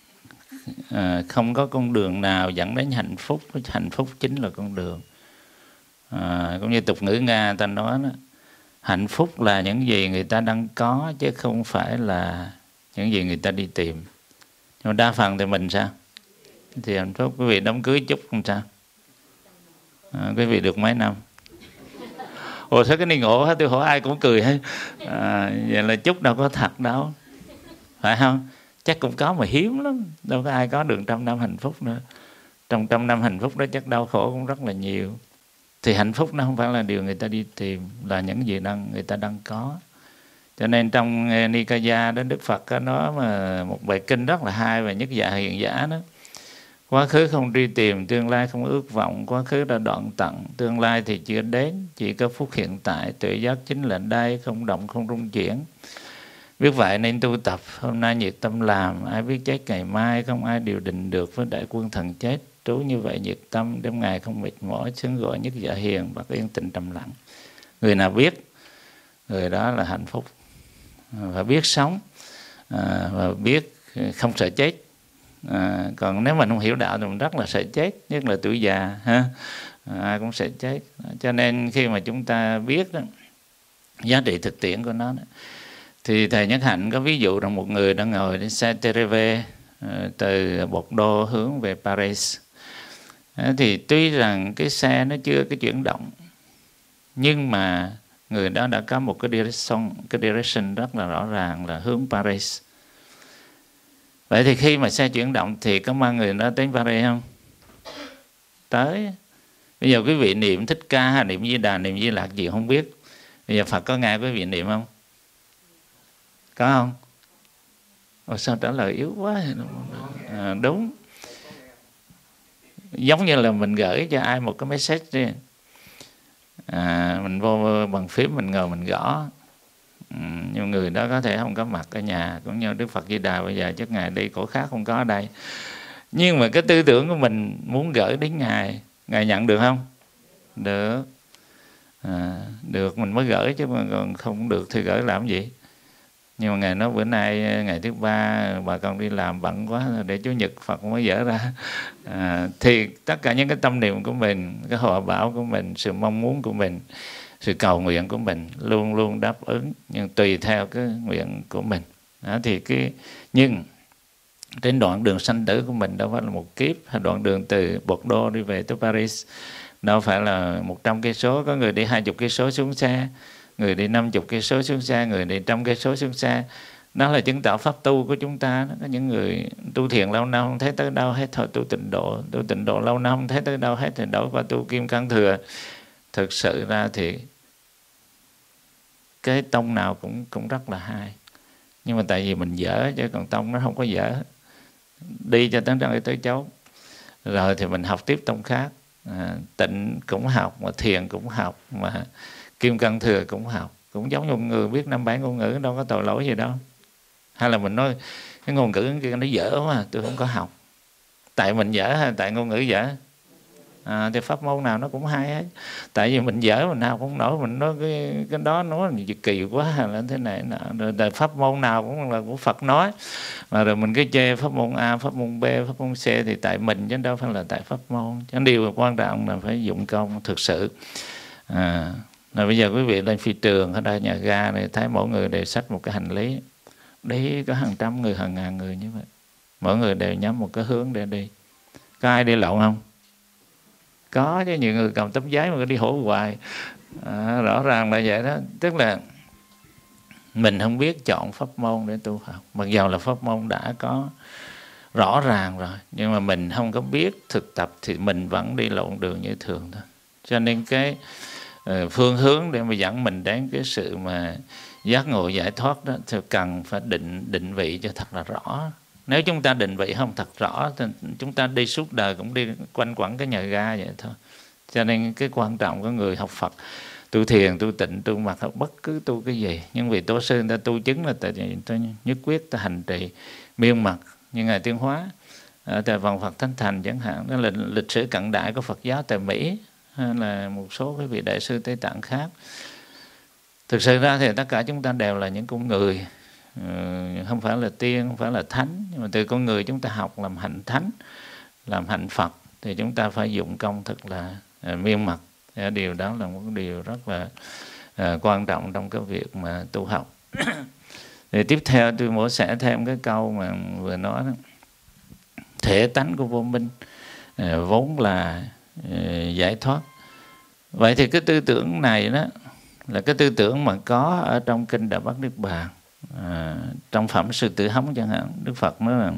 Không có con đường nào dẫn đến hạnh phúc, hạnh phúc chính là con đường. Cũng như tục ngữ Nga ta nói đó, hạnh phúc là những gì người ta đang có chứ không phải là những gì người ta đi tìm. Nhưng mà đa phần thì mình sao? Thì hạnh phúc. Quý vị đám cưới chúc không sao? Quý vị được mấy năm? Ồ sao cái này ngộ hết, tôi hỏi ai cũng cười hết. Vậy là chúc đâu có thật đâu, phải không? Chắc cũng có mà hiếm lắm, đâu có ai có được 100 năm hạnh phúc nữa. Trong 100 năm hạnh phúc đó chắc đau khổ cũng rất là nhiều. Thì hạnh phúc nó không phải là điều người ta đi tìm, là những gì người ta đang có. Cho nên trong Nikaya đó, Đức Phật có nói mà một bài kinh rất là hay về nhất dạ hiện giả đó. Quá khứ không truy tìm, tương lai không ước vọng, quá khứ đã đoạn tận, tương lai thì chưa đến, chỉ có phút hiện tại, tự giác chính là đây, không động không rung chuyển. Biết vậy nên tu tập, hôm nay nhiệt tâm làm, ai biết chết ngày mai, không ai điều định được với đại quân thần chết. Trú như vậy nhiệt tâm, đêm ngày không mệt mỏi, xứng gọi nhất dạ hiền, bậc yên tĩnh trầm lặng. Người nào biết, người đó là hạnh phúc. Và biết sống, và biết không sợ chết. Còn nếu mình không hiểu đạo thì mình rất là sợ chết, nhất là tuổi già, ha? Ai cũng sợ chết. Cho nên khi mà chúng ta biết đó, giá trị thực tiễn của nó đó, thì thầy Nhất Hạnh có ví dụ rằng một người đang ngồi trên xe TGV từ Bordeaux hướng về Paris. Thì tuy rằng cái xe nó chưa cái chuyển động, nhưng mà người đó đã có một cái direction rất là rõ ràng là hướng Paris. Vậy thì khi mà xe chuyển động thì có mang người đó đến Paris không? Tới. Bây giờ quý vị niệm Thích Ca hay niệm Di Đà, niệm Di Lạc gì không biết. Bây giờ Phật có nghe quý vị niệm không? Có không? Ồ, sao trả lời yếu quá? Đúng. giống như là mình gửi cho ai một cái message đi, mình vô bằng phím mình ngồi mình gõ, nhưng người đó có thể không có mặt ở nhà, cũng như Đức Phật Di Đà bây giờ chắc Ngài đi cổ khác không có ở đây, nhưng mà cái tư tưởng của mình muốn gửi đến Ngài, Ngài nhận được không? Được. Được mình mới gửi, chứ mà còn không được thì gửi làm gì. Nhưng mà Ngài nói bữa nay ngày thứ ba bà con đi làm bận quá, để Chủ nhật Phật mới dở ra. Thì tất cả những cái tâm niệm của mình, cái hoài bão của mình, sự mong muốn của mình, sự cầu nguyện của mình luôn luôn đáp ứng, nhưng tùy theo cái nguyện của mình. Nhưng trên đoạn đường sanh tử của mình đâu phải là một kiếp, hay đoạn đường từ Bordeaux đi về tới Paris đâu phải là 100 cây số. Có người đi 20 cây số xuống xe, người đi 50 cây số xuống xe, người đi 100 cây số xuống xe. Đó là chứng tỏ pháp tu của chúng ta. Có những người tu thiền lâu năm không thấy tới đâu hết, thôi tu tịnh độ lâu năm không thấy tới đâu hết, thì đổi qua tu Kim Cang Thừa. Thực sự ra thì cái tông nào cũng rất là hay, nhưng mà tại vì mình dở, chứ còn tông nó không có dở. Đi cho tới chốn rồi thì mình học tiếp tông khác. Tịnh cũng học, mà thiền cũng học, mà Kim Cang Thừa cũng học. Cũng giống như người biết 5-7 ngôn ngữ, đâu có tội lỗi gì đâu. Hay là mình nói cái ngôn ngữ kia nó dở mà tôi không có học, tại mình dở hay tại ngôn ngữ dở? Thì pháp môn nào nó cũng hay hết. Tại vì mình dở mình nào cũng nổi, mình nói cái đó nó kỳ quá, hay là thế này nọ. Rồi pháp môn nào cũng là của Phật nói, mà rồi mình cứ chê pháp môn A, pháp môn B, pháp môn C, thì tại mình chứ đâu phải là tại pháp môn. Chứ điều quan trọng là phải dụng công thực sự. Rồi bây giờ quý vị lên phi trường ở đây nhà ga này, thấy mỗi người đều xách một cái hành lý, đi có hàng trăm người, hàng ngàn người như vậy, mỗi người đều nhắm một cái hướng để đi. Có ai đi lộn không? Có chứ, nhiều người cầm tấm giấy mà cứ đi hổ hoài. Rõ ràng là vậy đó. Tức là mình không biết chọn pháp môn để tu học, mặc dầu là pháp môn đã có rõ ràng rồi, nhưng mà mình không có biết thực tập thì mình vẫn đi lộn đường như thường thôi. Cho nên cái phương hướng để mà dẫn mình đến cái sự mà giác ngộ giải thoát đó thì cần phải định vị cho thật là rõ. Nếu chúng ta định vị không thật rõ thì chúng ta đi suốt đời cũng đi quanh quẩn cái nhà ga vậy thôi. Cho nên cái quan trọng của người học Phật, tu thiền, tu tịnh, tu mật, bất cứ tu cái gì, nhưng vì Tổ sư người ta tu chứng là tại ta nhất quyết, ta hành trì miên mật như Ngài Tiên Hóa tại vòng Phật Thánh Thành chẳng hạn. Đó là lịch sử cận đại của Phật giáo tại Mỹ, hay là một số cái vị đại sư Tây Tạng khác. Thực sự ra thì tất cả chúng ta đều là những con người, không phải là tiên, không phải là thánh, nhưng mà từ con người chúng ta học làm hạnh thánh, làm hạnh Phật, thì chúng ta phải dụng công thật là miên mật. Điều đó là một điều rất là quan trọng trong cái việc mà tu học. Thì tiếp theo tôi muốn sẽ thêm cái câu mà vừa nói đó. Thể tánh của vô minh vốn là giải thoát. Vậy thì cái tư tưởng này đó là cái tư tưởng mà có ở trong kinh Đại Bát Niết Bàn. Trong phẩm Sư Tử Hống chẳng hạn, Đức Phật nói rằng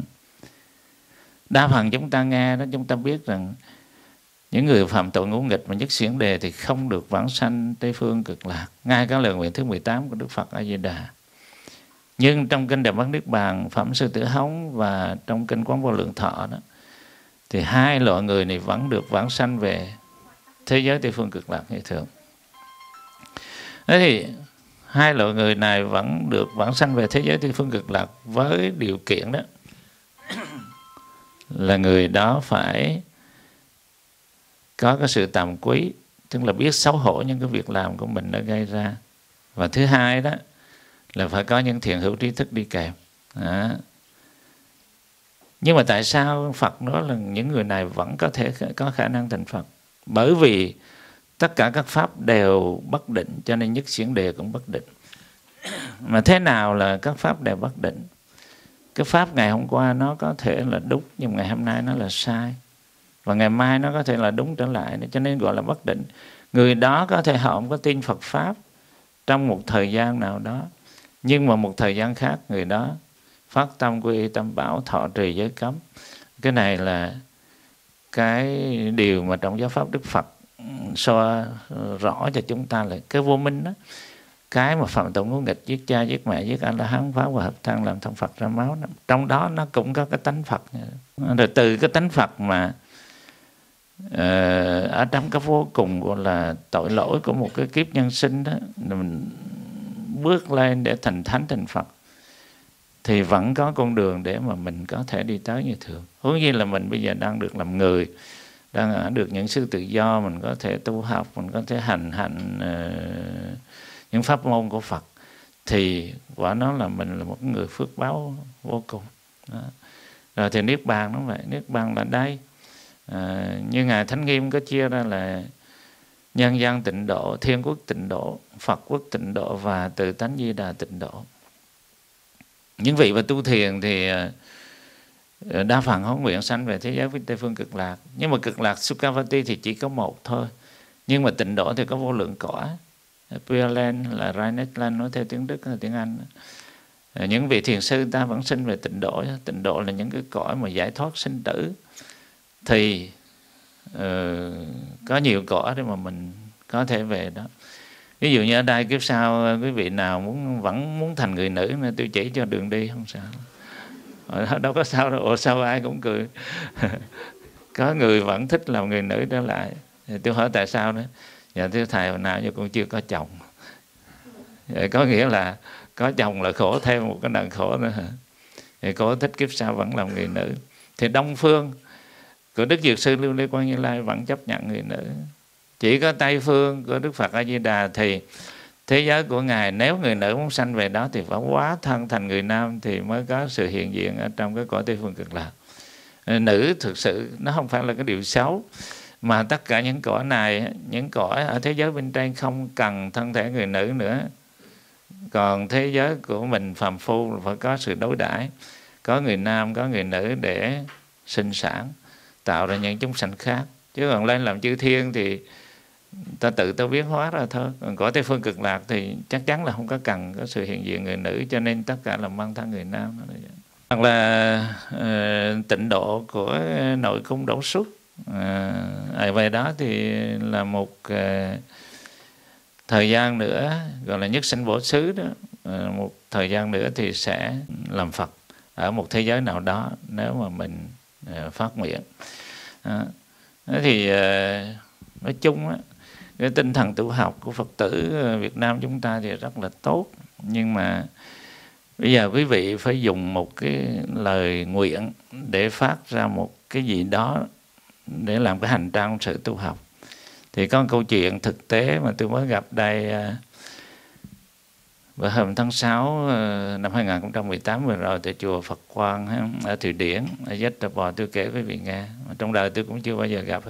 đa phần chúng ta nghe đó, chúng ta biết rằng những người phạm tội ngũ nghịch mà nhất xiển đề thì không được vãng sanh Tây Phương Cực Lạc, ngay cả lời nguyện thứ 18 của Đức Phật A Di Đà. Nhưng trong kinh Đại Bát Niết Bàn, phẩm Sư Tử Hống và trong kinh Quán Vô Lượng Thọ đó, thì hai loại người này vẫn được vãng sanh về thế giới Tây Phương Cực Lạc như thường. Thế thì hai loại người này vẫn được vãng sanh về thế giới Tây Phương Cực Lạc với điều kiện đó là người đó phải có cái sự tàm quý, tức là biết xấu hổ những cái việc làm của mình đã gây ra. Và thứ hai đó là phải có những thiện hữu trí thức đi kèm. Nhưng mà tại sao Phật nói là những người này vẫn có thể có khả năng thành Phật? Bởi vì tất cả các pháp đều bất định, cho nên nhất xiển đề cũng bất định. Mà thế nào là các pháp đều bất định? Cái pháp ngày hôm qua nó có thể là đúng, nhưng ngày hôm nay nó là sai, và ngày mai nó có thể là đúng trở lại, cho nên gọi là bất định. Người đó có thể họ không có tin Phật Pháp trong một thời gian nào đó, nhưng mà một thời gian khác người đó phát tâm quy y tam bảo, thọ trì giới cấm. Cái này là cái điều mà trong giáo pháp Đức Phật soi rõ cho chúng ta là cái vô minh đó. Cái mà phạm tội ngũ nghịch, giết cha, giết mẹ, giết anh la hán, phá hoại hợp than, làm thân Phật ra máu, trong đó nó cũng có cái tánh Phật. Rồi từ cái tánh Phật mà ở trong cái vô cùng gọi là tội lỗi của một cái kiếp nhân sinh đó, mình bước lên để thành thánh thành Phật thì vẫn có con đường để mà mình có thể đi tới như thường. Huống như là mình bây giờ đang được làm người, đang được những sự tự do, mình có thể tu học, mình có thể hành những pháp môn của Phật, thì quả nó là mình là một người phước báo vô cùng đó. Rồi thì Niết Bàn nó vậy, Niết Bàn là đây. Như Ngài Thánh Nghiêm có chia ra là nhân gian tịnh độ, thiên quốc tịnh độ, Phật quốc tịnh độ và tự tánh Di Đà tịnh độ. Những vị và tu thiền thì đa phần không nguyện sanh về thế giới với Tây phương cực lạc. Nhưng mà cực lạc Sukhavati thì chỉ có một thôi. Nhưng mà tịnh độ thì có vô lượng cõi. Pure Land là Rainet Land nói theo tiếng Đức hay tiếng Anh. Những vị thiền sư ta vẫn sinh về tịnh độ. Tịnh độ là những cái cõi mà giải thoát sinh tử. Thì có nhiều cõi để mà mình có thể về đó. Ví dụ như ở đây kiếp sau quý vị nào vẫn muốn thành người nữ nên tôi chỉ cho đường đi không sao. Đâu có sao đâu. Ủa sao ai cũng cười. Có người vẫn thích làm người nữ trở lại. Thì tôi hỏi tại sao nữa. Dạ thưa thầy, hồi nào giờ con chưa có chồng. Vậy có nghĩa là có chồng là khổ thêm một cái nặng khổ nữa hả? Thì cô thích kiếp sau vẫn làm người nữ. Thì Đông phương của Đức Dược Sư Lưu Ly Quang Như Lai vẫn chấp nhận người nữ. Chỉ có Tây phương của Đức Phật A Di Đà thì thế giới của Ngài, nếu người nữ muốn sanh về đó thì phải hóa thân thành người nam thì mới có sự hiện diện ở trong cái cõi Tây phương cực lạc. Nữ thực sự nó không phải là cái điều xấu, mà tất cả những cõi này, những cõi ở thế giới bên trên không cần thân thể người nữ nữa. Còn thế giới của mình phàm phu phải có sự đối đãi, có người nam, có người nữ để sinh sản, tạo ra những chúng sanh khác. Chứ còn lên làm chư thiên thì ta tự ta biến hóa ra thôi. Còn cõi Tây phương cực lạc thì chắc chắn là không có cần có sự hiện diện người nữ, cho nên tất cả là mang thân người nam. Hoặc là tịnh độ của nội cung Đẩu Xuất. Về đó thì là một thời gian nữa gọi là nhất sinh bổ xứ đó. Một thời gian nữa thì sẽ làm Phật ở một thế giới nào đó nếu mà mình phát nguyện. Thì nói chung á, cái tinh thần tu học của Phật tử Việt Nam chúng ta thì rất là tốt. Nhưng mà bây giờ quý vị phải dùng một cái lời nguyện để phát ra một cái gì đó để làm cái hành trang sự tu học. Thì có một câu chuyện thực tế mà tôi mới gặp đây vào hôm tháng 6 năm 2018 vừa rồi tại chùa Phật Quang ở Thụy Điển, ở Göteborg. Tôi kể với quý vị nghe, trong đời tôi cũng chưa bao giờ gặp hết.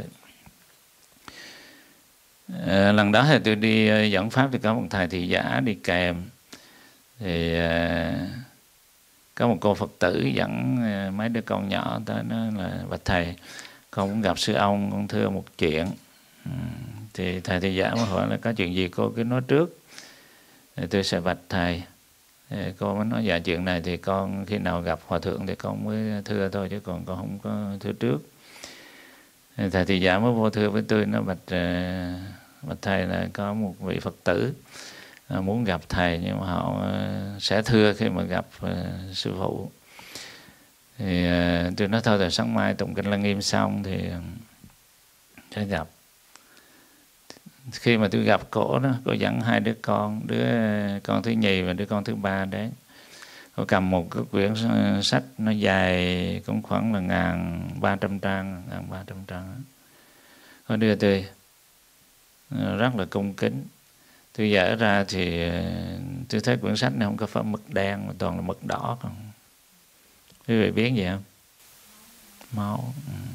Lần đó thì tôi đi dẫn pháp thì có một thầy thị giả đi kèm. Thì có một cô Phật tử dẫn mấy đứa con nhỏ tới, nó là bạch thầy, con cũng gặp sư ông, con thưa một chuyện. Thì thầy thị giả mới hỏi là có chuyện gì cô cứ nói trước, thì tôi sẽ bạch thầy. Thì cô mới nói dạ chuyện này thì con khi nào gặp hòa thượng thì con mới thưa thôi, chứ còn con không có thưa trước. Thì thầy thị giả mới vô thưa với tôi, nó bạch thầy là có một vị Phật tử muốn gặp thầy, nhưng mà họ sẽ thưa khi mà gặp sư phụ. Thì tôi nói thôi, rồi sáng mai tụng kinh Lăng Nghiêm xong thì sẽ gặp. Khi mà tôi gặp cổ đó, cô dẫn hai đứa con, đứa con thứ nhì và đứa con thứ ba đấy. Cô cầm một cái quyển sách nó dài cũng khoảng là 1.300 trang, 1.300 trang. Cô đưa tôi rất là cung kính. Tôi dở ra thì tôi thấy quyển sách này không có phải mực đen mà toàn là mực đỏ không. Quý vị biết gì không? Máu.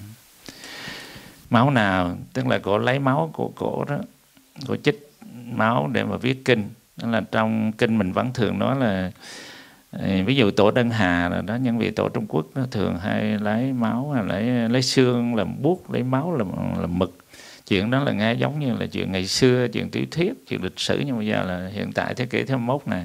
Máu nào? Tức là cổ lấy máu của cổ đó, cổ chích máu để mà viết kinh. Đó là trong kinh mình vẫn thường nói là ví dụ tổ Đơn Hà là đó, những vị tổ Trung Quốc nó thường hay lấy máu, lấy xương làm bút, lấy máu làm mực. Chuyện đó là nghe giống như là chuyện ngày xưa, chuyện tiểu thuyết, chuyện lịch sử, nhưng bây giờ là hiện tại thế kỷ thứ 21 này.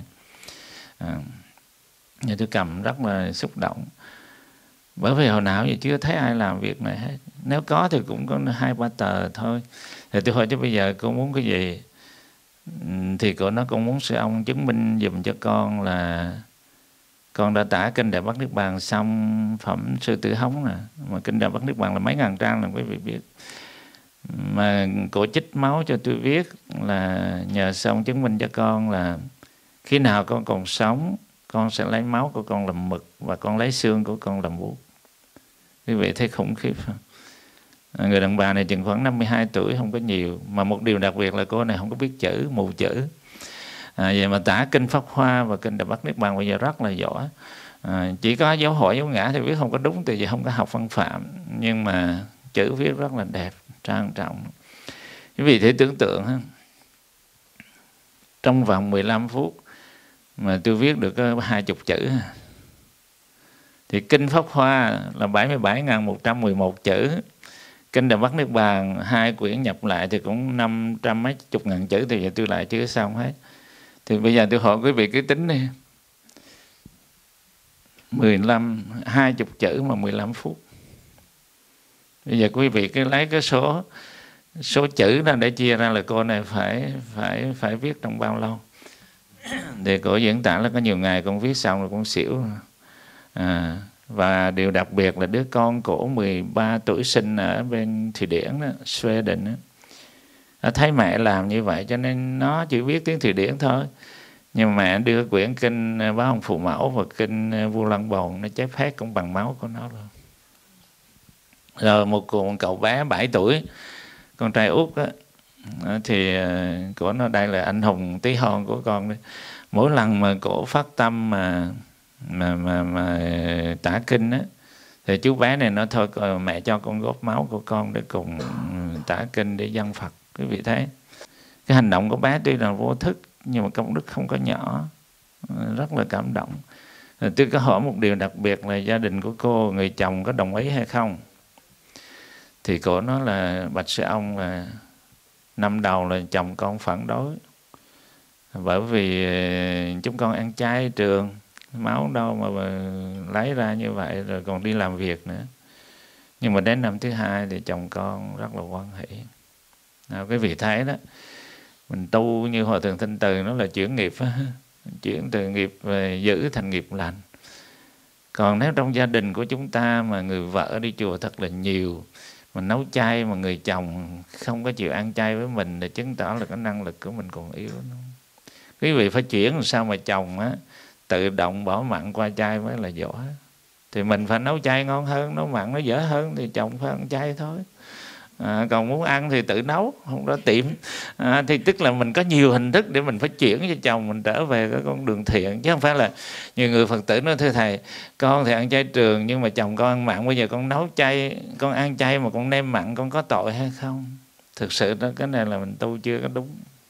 Tôi cầm rất là xúc động. Bởi vì hồi nào giờ chưa thấy ai làm việc này hết. Nếu có thì cũng có 2-3 tờ thôi. Thì tôi hỏi chứ bây giờ cô muốn cái gì? Thì cô nói con muốn sư ông chứng minh dùm cho con là con đã tả kinh Đại Bát Niết Bàn xong phẩm Sư Tử Hống nè. Mà kinh Đại Bát Niết Bàn là mấy ngàn trang là quý vị biết. mà cổ chích máu cho tôi viết là nhờ xong chứng minh cho con là khi nào con còn sống, con sẽ lấy máu của con làm mực và con lấy xương của con làm bút. Quý vị thấy khủng khiếp không? Người đàn bà này chừng khoảng 52 tuổi, không có nhiều. Mà một điều đặc biệt là cô này không có biết chữ, mù chữ. Vậy mà tả kinh Pháp Hoa và kinh Đại Bát Niết Bàn bây giờ rất là giỏi. Chỉ có dấu hỏi dấu ngã thì viết không có đúng, tại vì không có học văn phạm. Nhưng mà chữ viết rất là đẹp, trang trọng. Quý vị thể tưởng tượng ha, trong vòng 15 phút mà tôi viết được 20 chữ. Thì kinh Pháp Hoa là 77.111 chữ. Kinh Đại Bát Niết Bàn 2 quyển nhập lại thì cũng 500 mấy chục ngàn chữ, thì giờ tôi lại chưa xong hết. Thì bây giờ tôi hỏi quý vị cứ tính đi, 20 chữ mà 15 phút. Bây giờ quý vị cứ lấy cái số chữ đó để chia ra là cô này phải viết trong bao lâu. Thì cổ diễn tả là có nhiều ngày con viết xong rồi con xỉu. Và điều đặc biệt là đứa con cổ 13 tuổi sinh ở bên Thụy Điển đó, Sweden đó. Nó thấy mẹ làm như vậy cho nên nó chỉ viết tiếng Thụy Điển thôi. Nhưng mẹ đưa quyển kinh Bá Hồng Phụ Mẫu và kinh Vua Lăng Bồn nó chép hết cũng bằng máu của nó luôn. Rồi một cậu bé 7 tuổi, con trai út đó, thì của nó đây là anh hùng tí hon của con đấy. Mỗi lần mà cổ phát tâm mà tả kinh á, thì chú bé này nó thôi mẹ cho con góp máu của con để cùng tả kinh để dâng Phật. Quý vị thấy cái hành động của bé tuy là vô thức nhưng mà công đức không có nhỏ, rất là cảm động. Rồi tôi có hỏi một điều đặc biệt là gia đình của cô, người chồng có đồng ý hay không. Thì cô nói là bạch sư ông là năm đầu là chồng con phản đối, bởi vì chúng con ăn chay trường, máu đâu mà lấy ra như vậy, rồi còn đi làm việc nữa. Nhưng mà đến năm thứ hai thì chồng con rất là hoan hỷ. Quý vị thấy đó, mình tu như Hòa Thượng Thanh Từ nó là chuyển nghiệp, chuyển từ nghiệp dữ thành nghiệp lành. Còn nếu trong gia đình của chúng ta mà người vợ đi chùa thật là nhiều, mà nấu chay mà người chồng không có chịu ăn chay với mình, thì chứng tỏ là cái năng lực của mình còn yếu. Quý vị phải chuyển làm sao mà chồng á tự động bỏ mặn qua chay mới là giỏi. Thì mình phải nấu chay ngon hơn, nấu mặn nó dở hơn thì chồng phải ăn chay thôi. Còn muốn ăn thì tự nấu, không có tiệm. Thì tức là mình có nhiều hình thức để mình phải chuyển cho chồng mình trở về cái con đường thiện. Chứ không phải là nhiều người Phật tử nói thưa thầy, con thì ăn chay trường nhưng mà chồng con ăn mặn, bây giờ con nấu chay, con ăn chay mà con nêm mặn, con có tội hay không? Thực sự đó, cái này là mình tu chưa có đúng.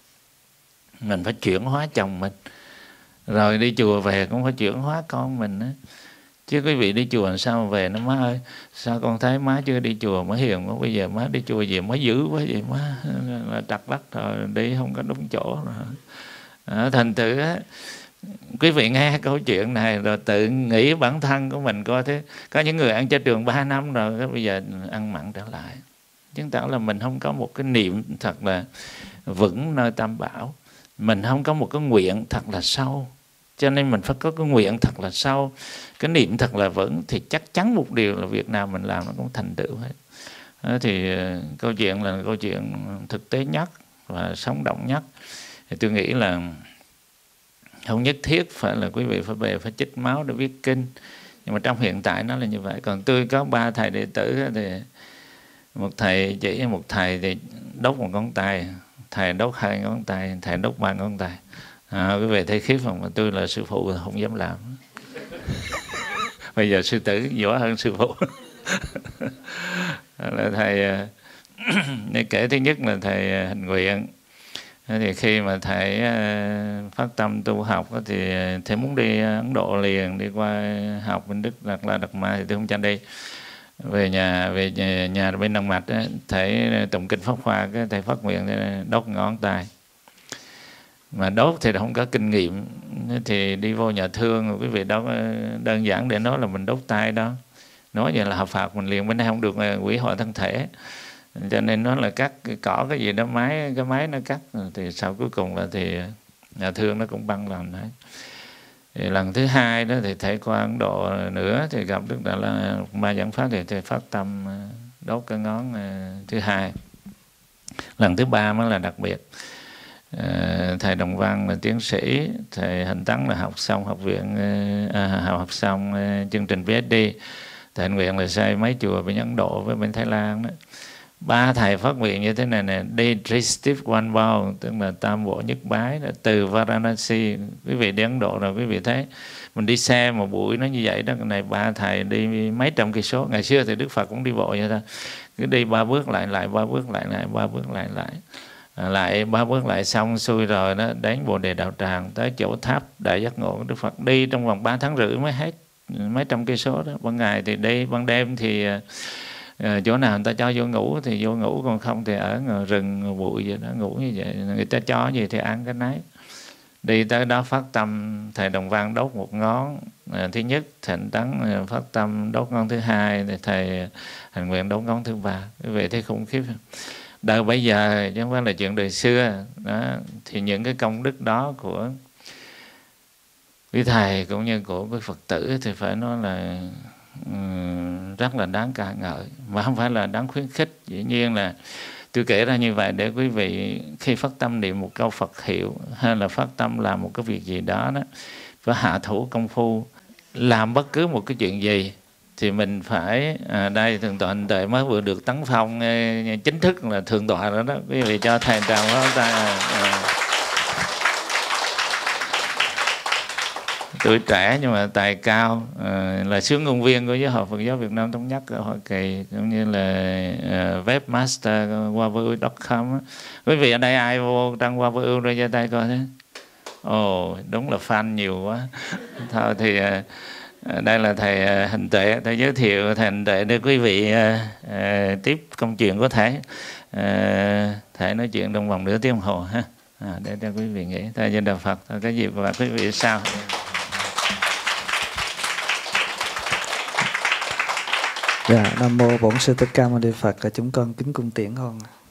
Mình phải chuyển hóa chồng mình, rồi đi chùa về cũng phải chuyển hóa con mình đó. Chứ quý vị đi chùa làm sao mà về nó má ơi, sao con thấy má chưa đi chùa má hiền quá, bây giờ má đi chùa về má dữ quá vậy, má là trật lắc rồi đi không có đúng chỗ rồi. Thành thử á, quý vị nghe câu chuyện này rồi tự nghĩ bản thân của mình coi thế. Có những người ăn chay trường 3 năm rồi, bây giờ ăn mặn trở lại, chứng tỏ là mình không có một cái niệm thật là vững nơi Tam Bảo, mình không có một cái nguyện thật là sâu. Cho nên mình phải có cái nguyện thật là sâu, cái niệm thật là vững, thì chắc chắn một điều là việc nào mình làm nó cũng thành tựu hết. Thì câu chuyện là câu chuyện thực tế nhất và sống động nhất. Thì tôi nghĩ là không nhất thiết phải là quý vị phải về phải chích máu để viết kinh, nhưng mà trong hiện tại nó là như vậy. Còn tôi có 3 thầy đệ tử, thì một thầy chỉ, một thầy thì đốt một ngón tay, thầy đốt 2 ngón tay, thầy đốt 3 ngón tay. Quý vị thấy khiếp không? Mà tôi là sư phụ không dám làm. Bây giờ sư tử giỏi hơn sư phụ. Là thầy để kể thứ nhất là thầy hành nguyện. Thì khi mà thầy phát tâm tu học thì thầy muốn đi Ấn Độ liền, đi qua học bên Đức Đạt La Đạt Ma, thì tôi không cho đi. Về nhà bên Đông Mạch thầy tụng kinh Pháp Hoa, cái thầy phát nguyện đốt ngón tay. Mà đốt thì không có kinh nghiệm, thì đi vô nhà thương, quý vị đó đơn giản để nói là mình đốt tay đó, nói vậy là hợp phạt mình liền. Bên đây không được hủy hoại thân thể, cho nên nó là cắt cỏ cái gì đó, cái máy nó cắt. Thì sau cuối cùng là thì nhà thương nó cũng băng làm đấy. Thì lần thứ hai đó thì thầy qua Ấn Độ nữa, thì gặp Đức Đạt La Ma Giảng Pháp, thì thầy phát tâm đốt cái ngón thứ hai. Lần thứ 3 mới là đặc biệt. Thầy Đồng Văn là tiến sĩ, thầy Hành Tấn là học xong học viện, học xong chương trình PhD. Thầy Nguyện là xây mấy chùa bên Ấn Độ với bên Thái Lan đó. 3 thầy phát nguyện như thế này nè, đi Tristive One Bow, tức là tam bộ nhất bái, từ Varanasi. Quý vị đi Ấn Độ rồi quý vị thấy mình đi xe một buổi nó như vậy đó. Cái này 3 thầy đi mấy trăm cây số. Ngày xưa thì Đức Phật cũng đi bộ vậy thôi, cứ đi 3 bước lại 3 bước lại 3 bước lại 3 bước lại xong xuôi rồi đó, đến Bồ Đề Đạo Tràng, tới chỗ tháp Đại Giác Ngộ. Đức Phật đi trong vòng 3 tháng rưỡi mới hết mấy trăm cây số đó. Ban ngày thì đi, ban đêm thì chỗ nào người ta cho vô ngủ thì vô ngủ, còn không thì ở rừng bụi vậy đó, ngủ như vậy. Người ta cho gì thì ăn cái nấy. Đi tới đó phát tâm, thầy Đồng Văn đốt một ngón thứ nhất, thầy Hành Tấn phát tâm đốt ngón thứ hai, thì thầy Hành Nguyện đốt ngón thứ 3. Quý vị thấy khủng khiếp không? Đời bây giờ chứ không phải là chuyện đời xưa đó. Thì những cái công đức đó của quý thầy cũng như của quý Phật tử thì phải nói là rất là đáng ca ngợi, mà không phải là đáng khuyến khích. Dĩ nhiên là tôi kể ra như vậy để quý vị khi phát tâm niệm một câu Phật hiệu hay là phát tâm làm một cái việc gì đó đó, phải hạ thủ công phu. Làm bất cứ một cái chuyện gì thì mình phải đây thượng tọa Hành Tuệ mới vừa được tấn phong chính thức là thượng tọa đó đó. Quý vị cho thầy trào pháo tay. Tuổi trẻ nhưng mà tài cao, là sướng ngôn viên của Giáo hội Phật giáo Việt Nam Thống nhất ở Hoa Kỳ, cũng như là webmaster www.com. Quý vị ở đây ai vô trang www ra giơ tay coi thế. Ồ, đúng là fan nhiều quá. Thôi thì đây là thầy Hành Tuệ, tôi giới thiệu thầy Hành Tuệ để quý vị tiếp công chuyện có thể. Thầy nói chuyện trong vòng nửa tiếng đồng hồ ha. Để cho quý vị nghĩ. Thầy Di Đà Phật, cái gì và quý vị sao? Dạ, Nam mô Bổn Sư Thích Ca Mâu Ni Phật. Chúng con kính cung tiễn con.